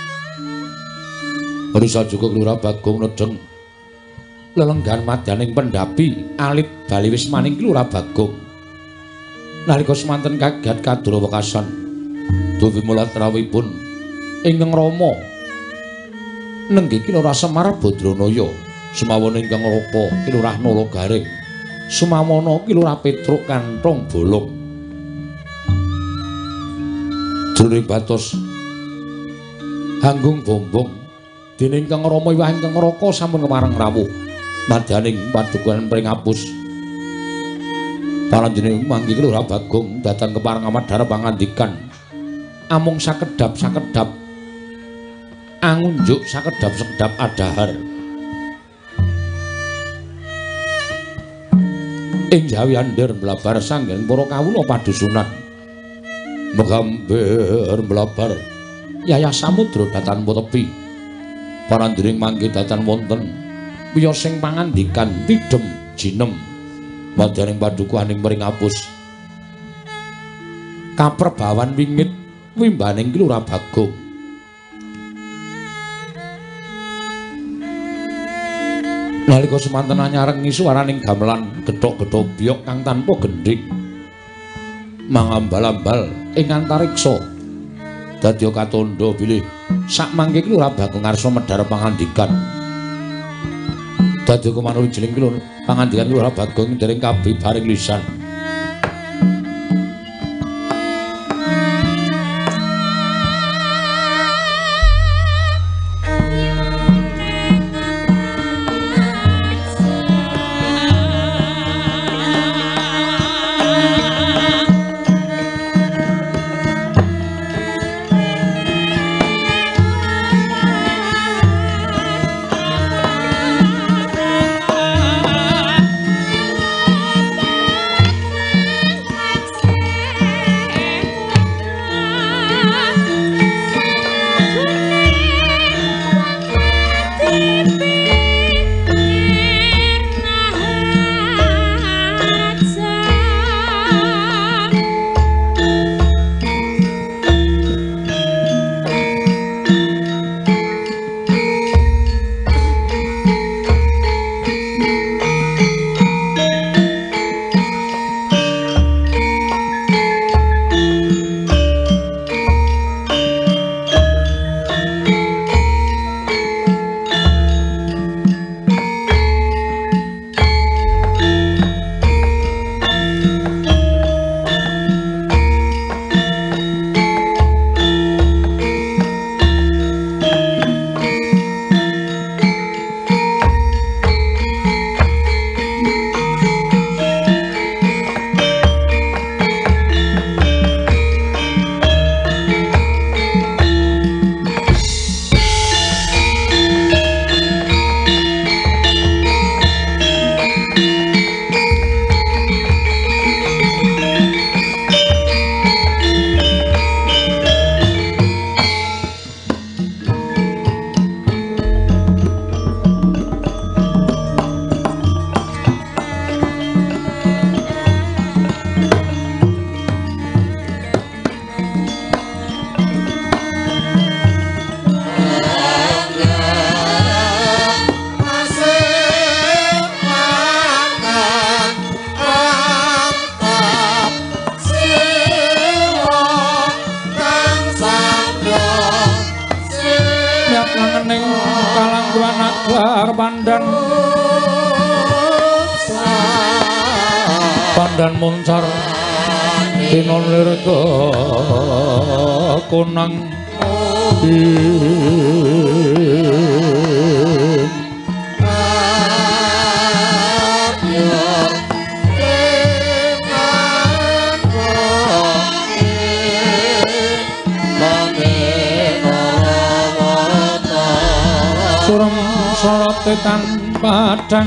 Risa juga Lurah Bagong nedeng lelenggan madyaning pendapi alit bali wis maning Lurah Bagong. Nalika semanten kagat kadura wekasan duwi mulatrawipun ingkang Rama nenggih Ki Lurah Semar Badranaya sumawon ingkang Raka Ki Lurah Nalagaring sumamana Ki Lurah Petruk Kantong Bolong. Jroning batos hanggung bombong dene ingkang Rama iwah ingkang Raka sampun kemareng rawuh madyaning padukuhan pringapus. Paranjene mangke Ki Lurah Bagong datang kepareng amadhar pangandikan amung sakedhap-sakedhap angunjuk sakedhap-sakedhap adahar. Ing jawi andher mlabar sanggen para kawula padusunan megamber mlabar yayah samudra datanmu tepi. Parandiring mangke datan wonten wiyosing pangandikan tidhem jinem madyaning padukuhaning pringapus. Kaperbawan wingit wimbaning Ki Lurah Bagong. Nalika semanten anyarengi swaraning gamelan gethok-gethok biok kang tanpa gendhing mangambal-ambal ing antariksa dadya katandha bilih sak mangke Ki Lurah Bagong ngarsa medhar pangandikan. Dadya kumanurijiling Ki Lurah pangandikan Ki Lurah Bagong dereng kabibaring lisan. lan moncar tinon lirga konang surem sorote tan padang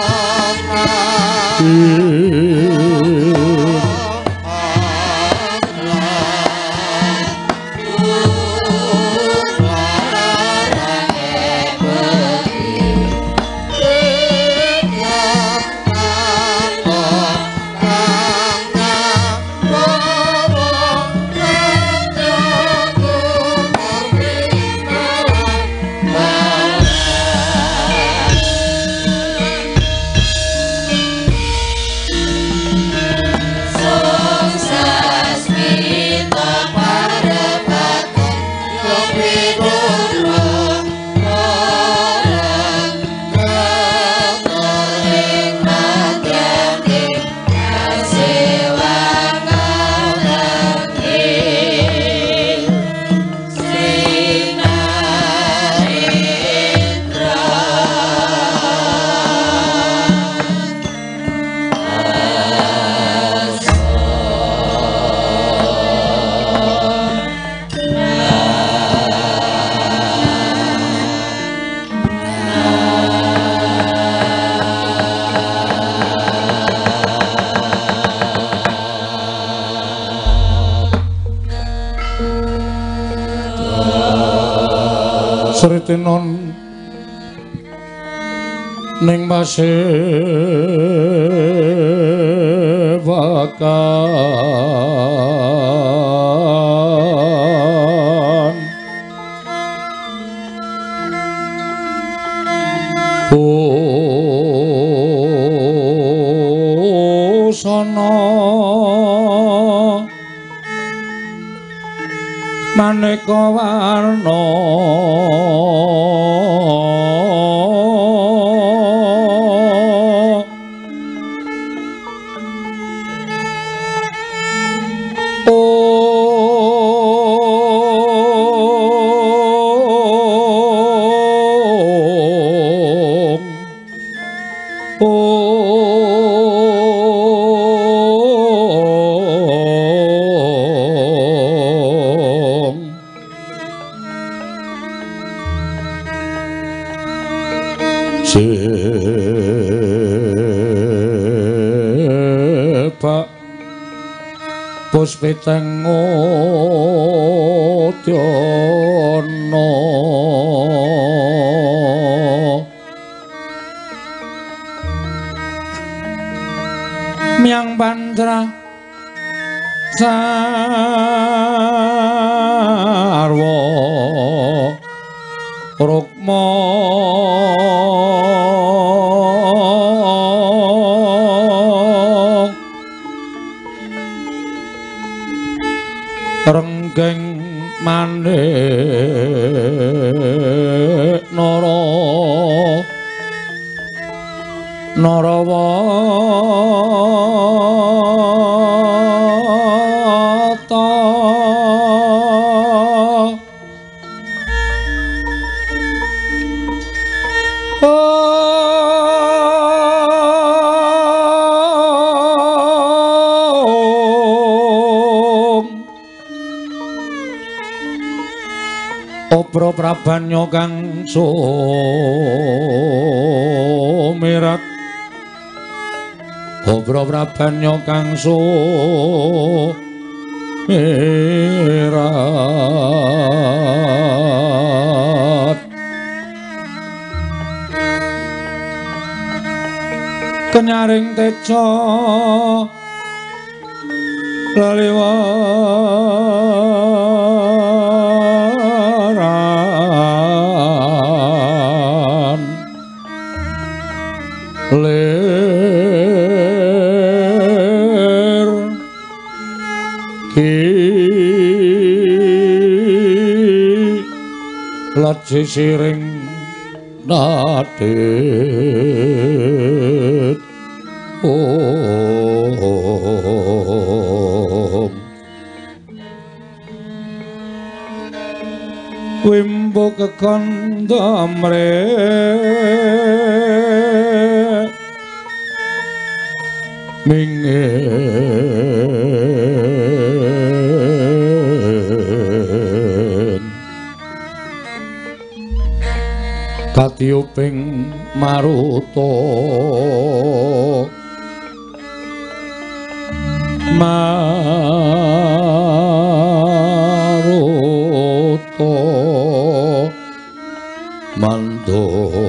Sritinon ning pasewakan busana maneka warna Pak Puspiteng Udana Miang Bandra Sarwa Rukma renggeng maneh nara narawata Obro Prabanyo kang sumirat Obro Prabanyo kang sumirat Kenyaring teca laliwaran ler ki laji siring nadit oh Wimbo kekondamre mingen katiuping maruta maruta mando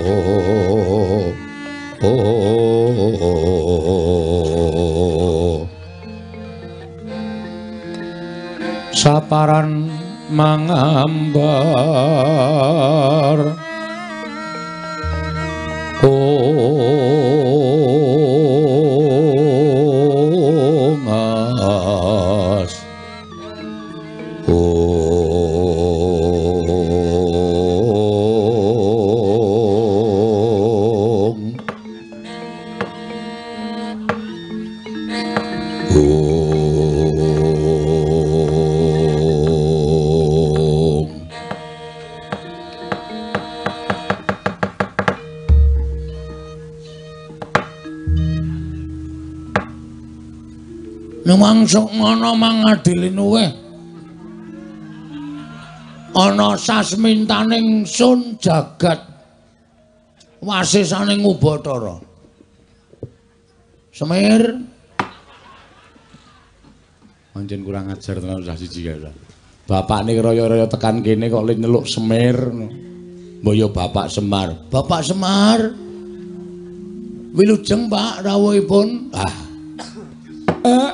oh saparan mangambar oh ngas oh Numangsuk ngono mangadili nuwe ana sasmintaning sun jagat wasisaning Ubathara Semir pancen kurang ajar tenan usah siji kae bapak niki raya-raya tekan kene kok le nyeluk Semir mbok yo Bapak Semar Bapak Semar wilujeng Pak rawuhipun ah eh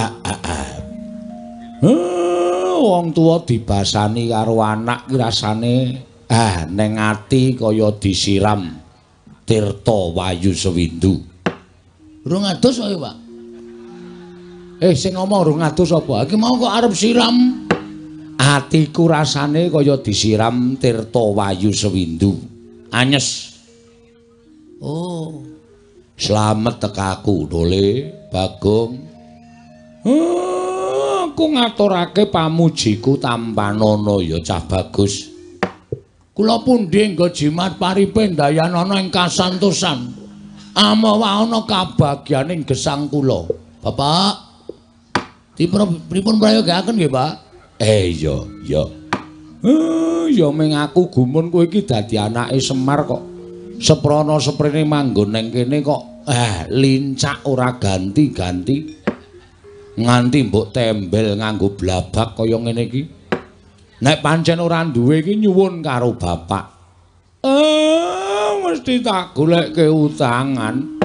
wong tuwa dibasani karo anak ki rasane ah ning ati kaya disiram tirta wayu sewindu. Rung adus wae, Pak. Eh sing ngomong rung adus apa? Iki mau kok arep siram. Atiku rasane kaya disiram tirta wayu sewindu. Anyes. Oh. Slamet tekaku, Dole, Bagong. Oh. Aku ngaturake pamujiku Tampanana ya cah bagus. Kula pundi nggo jimat paripe ndayanana ing kasantosan. Amawa ana kabagyaning gesang kula. Bapak dipun prayogaken nggih, Pak? Eh iya, iya. Eh ya ming aku gumun kowe iki dadi anake Semar kok. Seprana seprene manggon ning kene kok eh lincak ora ganti-ganti. Nganti mbok tembel nganggo blabak kaya ngene iki. Nek pancen ora duwe iki nyuwun karo bapak. Eh mesti tak goleke utangan.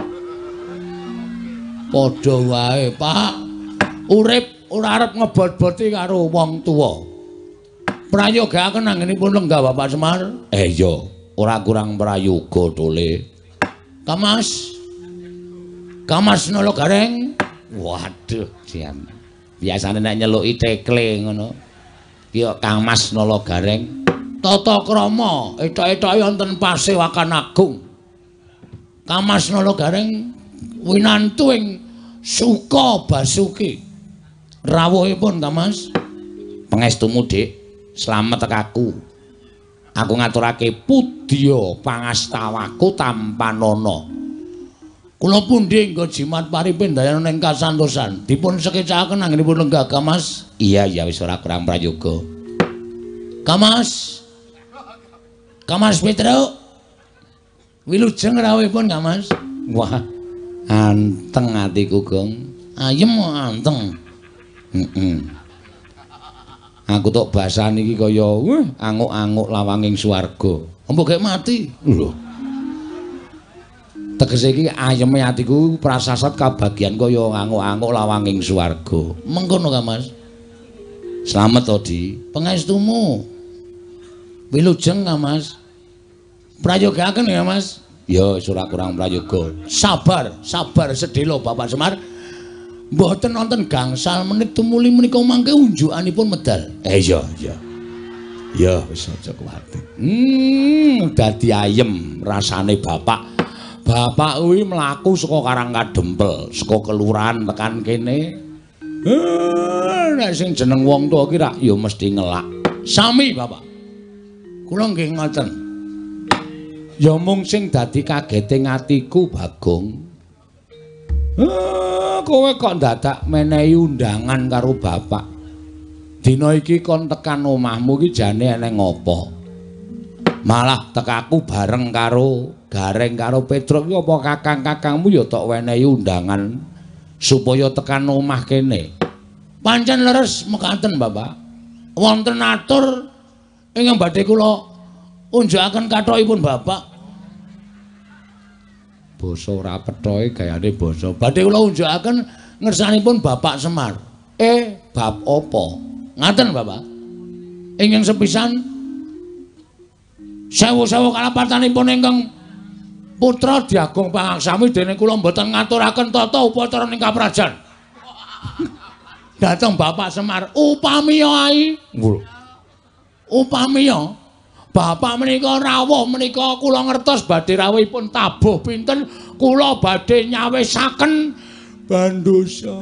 Padha wae, Pak. Urip ora arep ngebot-boti karo wong tuwa. Prayogaken anggenipun lenggah Bapak Semar. Eh iya, ora kurang prayoga Dole. Kamas. Kamas nolo gareng. Waduh, jan. Biasane nek nyeluki tekle ngono. Ki Kang Mas Nala Gareng. Tata krama etok-etoke wonten Pasewakan Agung. Kang Mas Nala Gareng winantu ing Suka Basuki. Rawuhipun Kang Mas. Pangestumu, Dik. Slamet tekaku. Aku ngaturake pudya pangastawaku Tampanana. Kula pundi nggo jimat paripe ndayanana ing kasantosan. Dipun sekecakaken anggenipun lenggah Kamas. Iya ya wis ora kurang prayoga. Kamas. Kamas Petruk. Wilujeng rawuhipun Kamas. Wah. Anteng atiku, Gong. Ayem anteng. Heeh. Aku tok basane iki kaya weh anguk-anguk lawanging swarga. Mbok gek mati. Lho. Tegese iki ayeme atiku prasasat kabagyan kaya nganguk-anguk lawanging swarga. Mengkono Kang Mas. Slamet to, Di. Pangestumu. Wilujeng Kang Mas. Prayogaken ya, Mas. Ya, ora kurang prayoga. Sabar, sabar sedhela Bapak Semar. Mboten wonten gangsal menit tumuli menika mangke unjukanipun medal. Eh iya, iya. Ya wis aja kuwatir. Hmm, dadi ayem rasane Bapak. Bapak kuwi mlaku saka Karangkadempel, saka kelurahan tekan kene. Eh, nek sing jeneng wong tuwa ki rak ya mesti ngelak. Sami, Bapak. Kula nggih ngoten. Ya mung sing dadi kageting atiku Bagong. Eh, kowe kok dadak menehi undangan karo bapak. Dina iki kon tekan omahmu iki jane eneng ngopo? Malah tekaku bareng karo Gareng karo Petruk iki apa kakang-kakangmu ya tok wenehi undangan supaya tekan omah kene. Pancen leres mekaten, Bapak. Wonten atur ingkang badhe kula unjukaken kathokipun Bapak. Basa ora pethoke gayane basa. Badhe kula unjukaken ngersanipun Bapak Semar. Eh, bab apa? Ngaten, Bapak. Ingkang sepisan sewu-sewu kalapatanipun ingkang putra diagung pangaksami dene kula mboten ngaturaken tata upacara ning kaprajan. Dateng Bapak Semar upamiya ai. Upamiya Bapak menika rawuh menika kula ngertos badhe rawuhipun tabuh pinten kula badhe nyawisaken bandosa.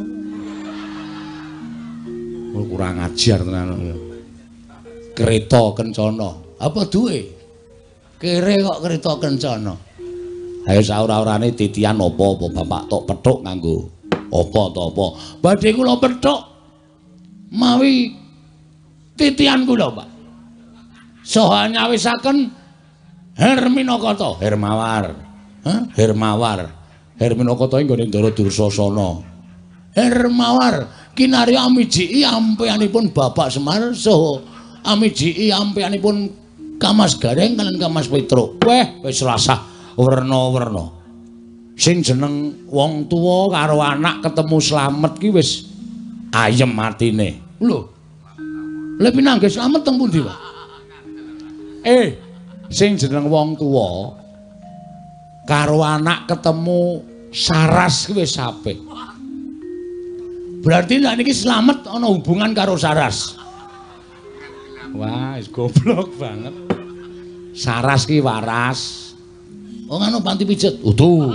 Oh, kurang ajar tenan. Kereta kencana. Apa duwe? Kere kok kereta kencana. Ayo saura-urane titian apa-apa Bapak tok pethuk nganggo apa to apa. Badhe kula pethuk mawi titian kula, Pak. Saha nyawisaken Herminakata, Hermawar. Hah? Hermawar. Herminakata ing gone Ndara Dursasana. Hermawar kinarya amijiki ampeyanipun Bapak Semar saha amijiki ampeyanipun Kamas Gareng kalian Kamas Petruk. Weh, wis rasah werna-werna. Sing jeneng wong tuwa karo anak ketemu slamet ki wis ayem atine. Lho. Lha pinanggih slamet teng pundi, Pak? Eh, sing jeneng wong tuwa karo anak ketemu saras ki wis apik. Berarti nek niki slamet ana hubungan karo saras. Wah, wis goblok banget. Saras ki waras. Oh ngono panti pijet. Utuh.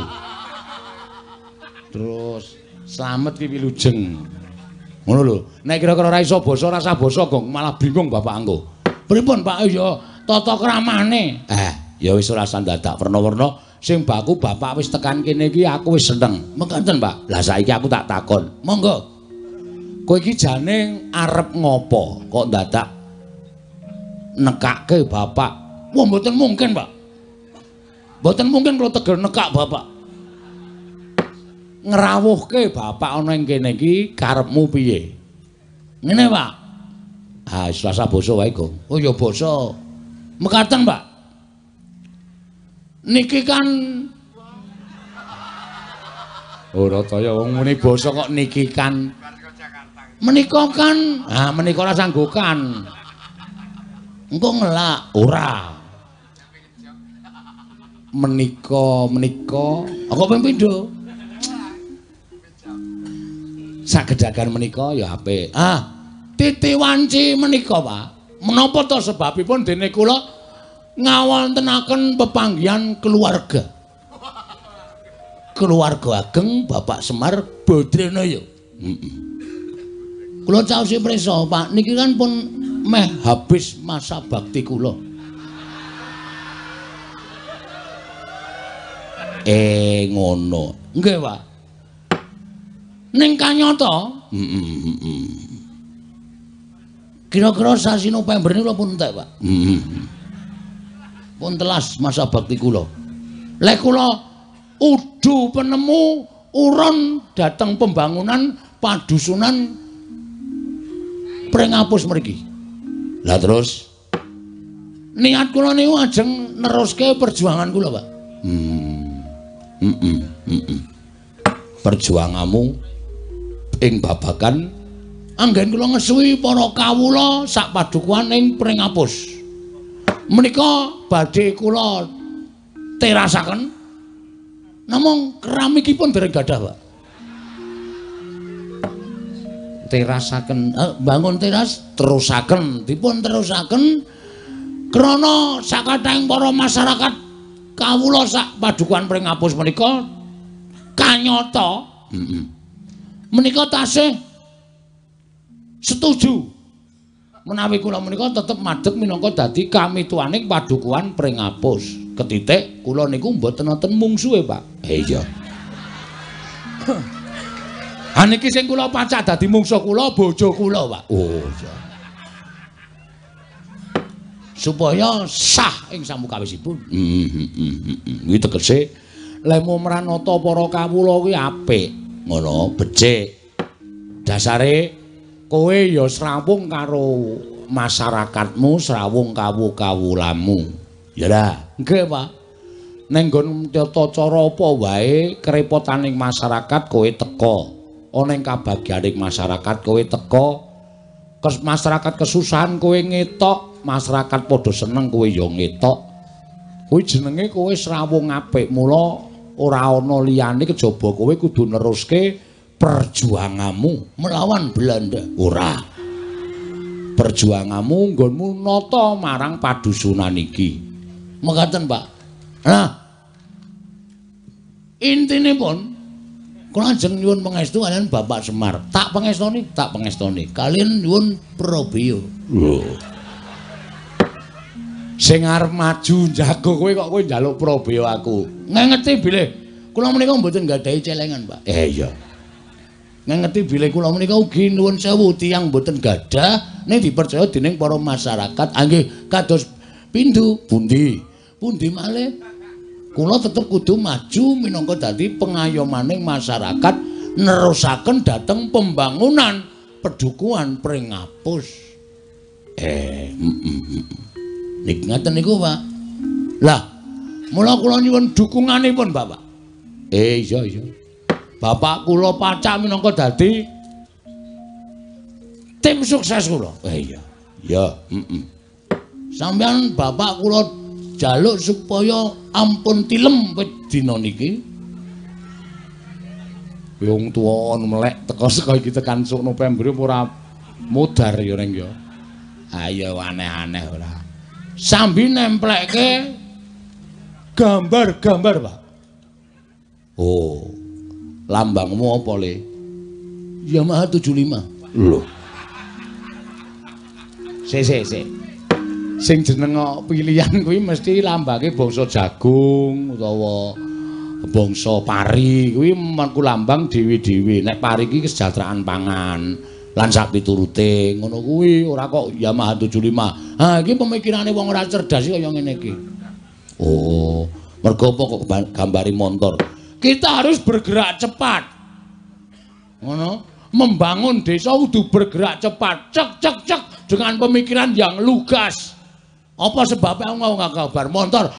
Terus slamet ki wilujeng. Ngono lho. Nek kira-kira ora iso basa rasa basa Gong, malah bingung Bapak anggo. Pripun Pak ya tata kramane. Eh, ya wis ora sandadak werna-werna sing baku Bapak wis tekan kene iki aku wis seneng. Mekaten, Pak. Lah saiki aku tak takon. Monggo. Kowe iki jane arep ngopo kok dadak nekake Bapak? Wah, mboten mungkin, Pak. Mboten mungkin kalau teger nekak Bapak. Ngrawuhke Bapak ana ing kene iki karepmu piye? Ngene, Pak. Ah, wis rasa basa wae, Gong. Oh ya basa. Mekaten, Pak. Niki kan ora kaya wong muni basa kok niki kan. menika kan, Ah, menika ora sanggokan. engko ngelak. Ora. Menika menika Apa ping pindho? sagedagan menika ya apik. Ah, titi wanci menika, Pak. Menapa to sebabipun dene kula ngawontenaken pepanggihan keluarga. Keluarga ageng Bapak Semar Badranaya. Heeh. Kula caosi prisa, Pak. Niki kan pun meh habis masa bakti kula. Eh ngono. Nggih, Pak. Ning kanyata, Heeh, heeh. kira-kira sasi November niku pun entek, Pak. Heeh. Pun telas masa bakti kula. Lek kula udu penemu urun dateng pembangunan padusunan Prengapus mriki. Lah terus Niat kula niku ajeng neruske perjuangan kula, Pak. hmm. Heeh, heeh. Perjuanganmu ing babagan Anggen kula ngesuwi para kawula sak padukuhan ing Prengapus. Menika badhe kula terasaken namung keramikipun dereng gadah, Pak. terasaken Eh, bangun teras terusaken dipun terusaken krana sakathahing para masyarakat kawula sak padukuhan Prengapus menika kanyata heeh. menika tasih setuju menawi kula menika tetep madhep minangka dadi kamituaning padukuhan Pringapus. Ketitik kula niku mboten wonten mungsuhe, Pak. Eh iya. Ha niki sing kula pacak dadi mungsuh kula bojo kula, Pak. Oh iya. Supaya sah ing samukawisipun. Heeh heeh heeh. Kuwi tegese lemu mranata para kawula kuwi apik, ngono, becik. Dasare kowe ya srawung karo masyarakatmu, srawung kawu-kawulamu. Ya dah, nggih, Pak. Ning nggon tata cara apa wae kerepotaning masyarakat kowe teka. Ana ing kabagyaning masyarakat kowe teka. Kes masyarakat kesusahan kowe ngetok, masyarakat padha seneng kowe ya ngetok. Kuwi jenenge kowe srawung apik. Mula ora ana liyane kejaba kowe kudu neruske perjuanganmu melawan Belanda. Ora. Perjuanganmu nggonmu nata marang padusunan iki. Mekaten, Pak. Nah, intinipun kula ajeng nyuwun pangestu kalian Bapak Semar. Tak pangestoni, tak pangestoni. Kalian nyuwun Prabeya. Lho. Sing arep maju jago kowe kok kowe njaluk Prabeya aku. Ngengeti bilih kula menika mboten nggadahi celengan, Pak. Eh iya. Ngengeti bilih kula menika ugi nuwun sewu tiyang mboten gadah ning dipercaya dening para masyarakat. Anggih kados pindho pundi? Pundi malih? Kula tetep kudu maju minangka dadi pengayomaning masyarakat nerusaken dhateng pembangunan pedukuhan Pringapus. Eh, niki ngaten niku, Pak. Lah, mula kula nyuwun dukunganipun, Bapak. Eh, iya iya. Bapak kula pacak minangka dadi tim sukses kula. Eh iya. Ya, heeh. Sampeyan Bapak kula jaluk supaya ampun tilem dina niki. Wong tuwa melek teka saka iki tekan sok November ora mudar ya ning ya. Ayo aneh-aneh ora. Sambi nemplekke gambar-gambar, Pak. Oh. Lambangmu apa, Le? Yamaha tujuh lima. Lho. Sik sik sik. Sing jeneng pilihan kuwi mesti lambange bangsa jagung utawa bangsa pari kuwi mengku lambang dewi-dewi. Nek pari iki kesejahteraan pangan lan sak piturute ngono kuwi ora kok Yamaha tujuh lima. Ha iki pemikirane wong ora cerdas kaya ngene iki. Oh, mergo apa kok gambari montor. Kita harus bergerak cepat. Ngono, membangun desa kudu bergerak cepat. Cek cek cek dengan pemikiran yang lugas. Apa sebabnya mau nggak kabar motor?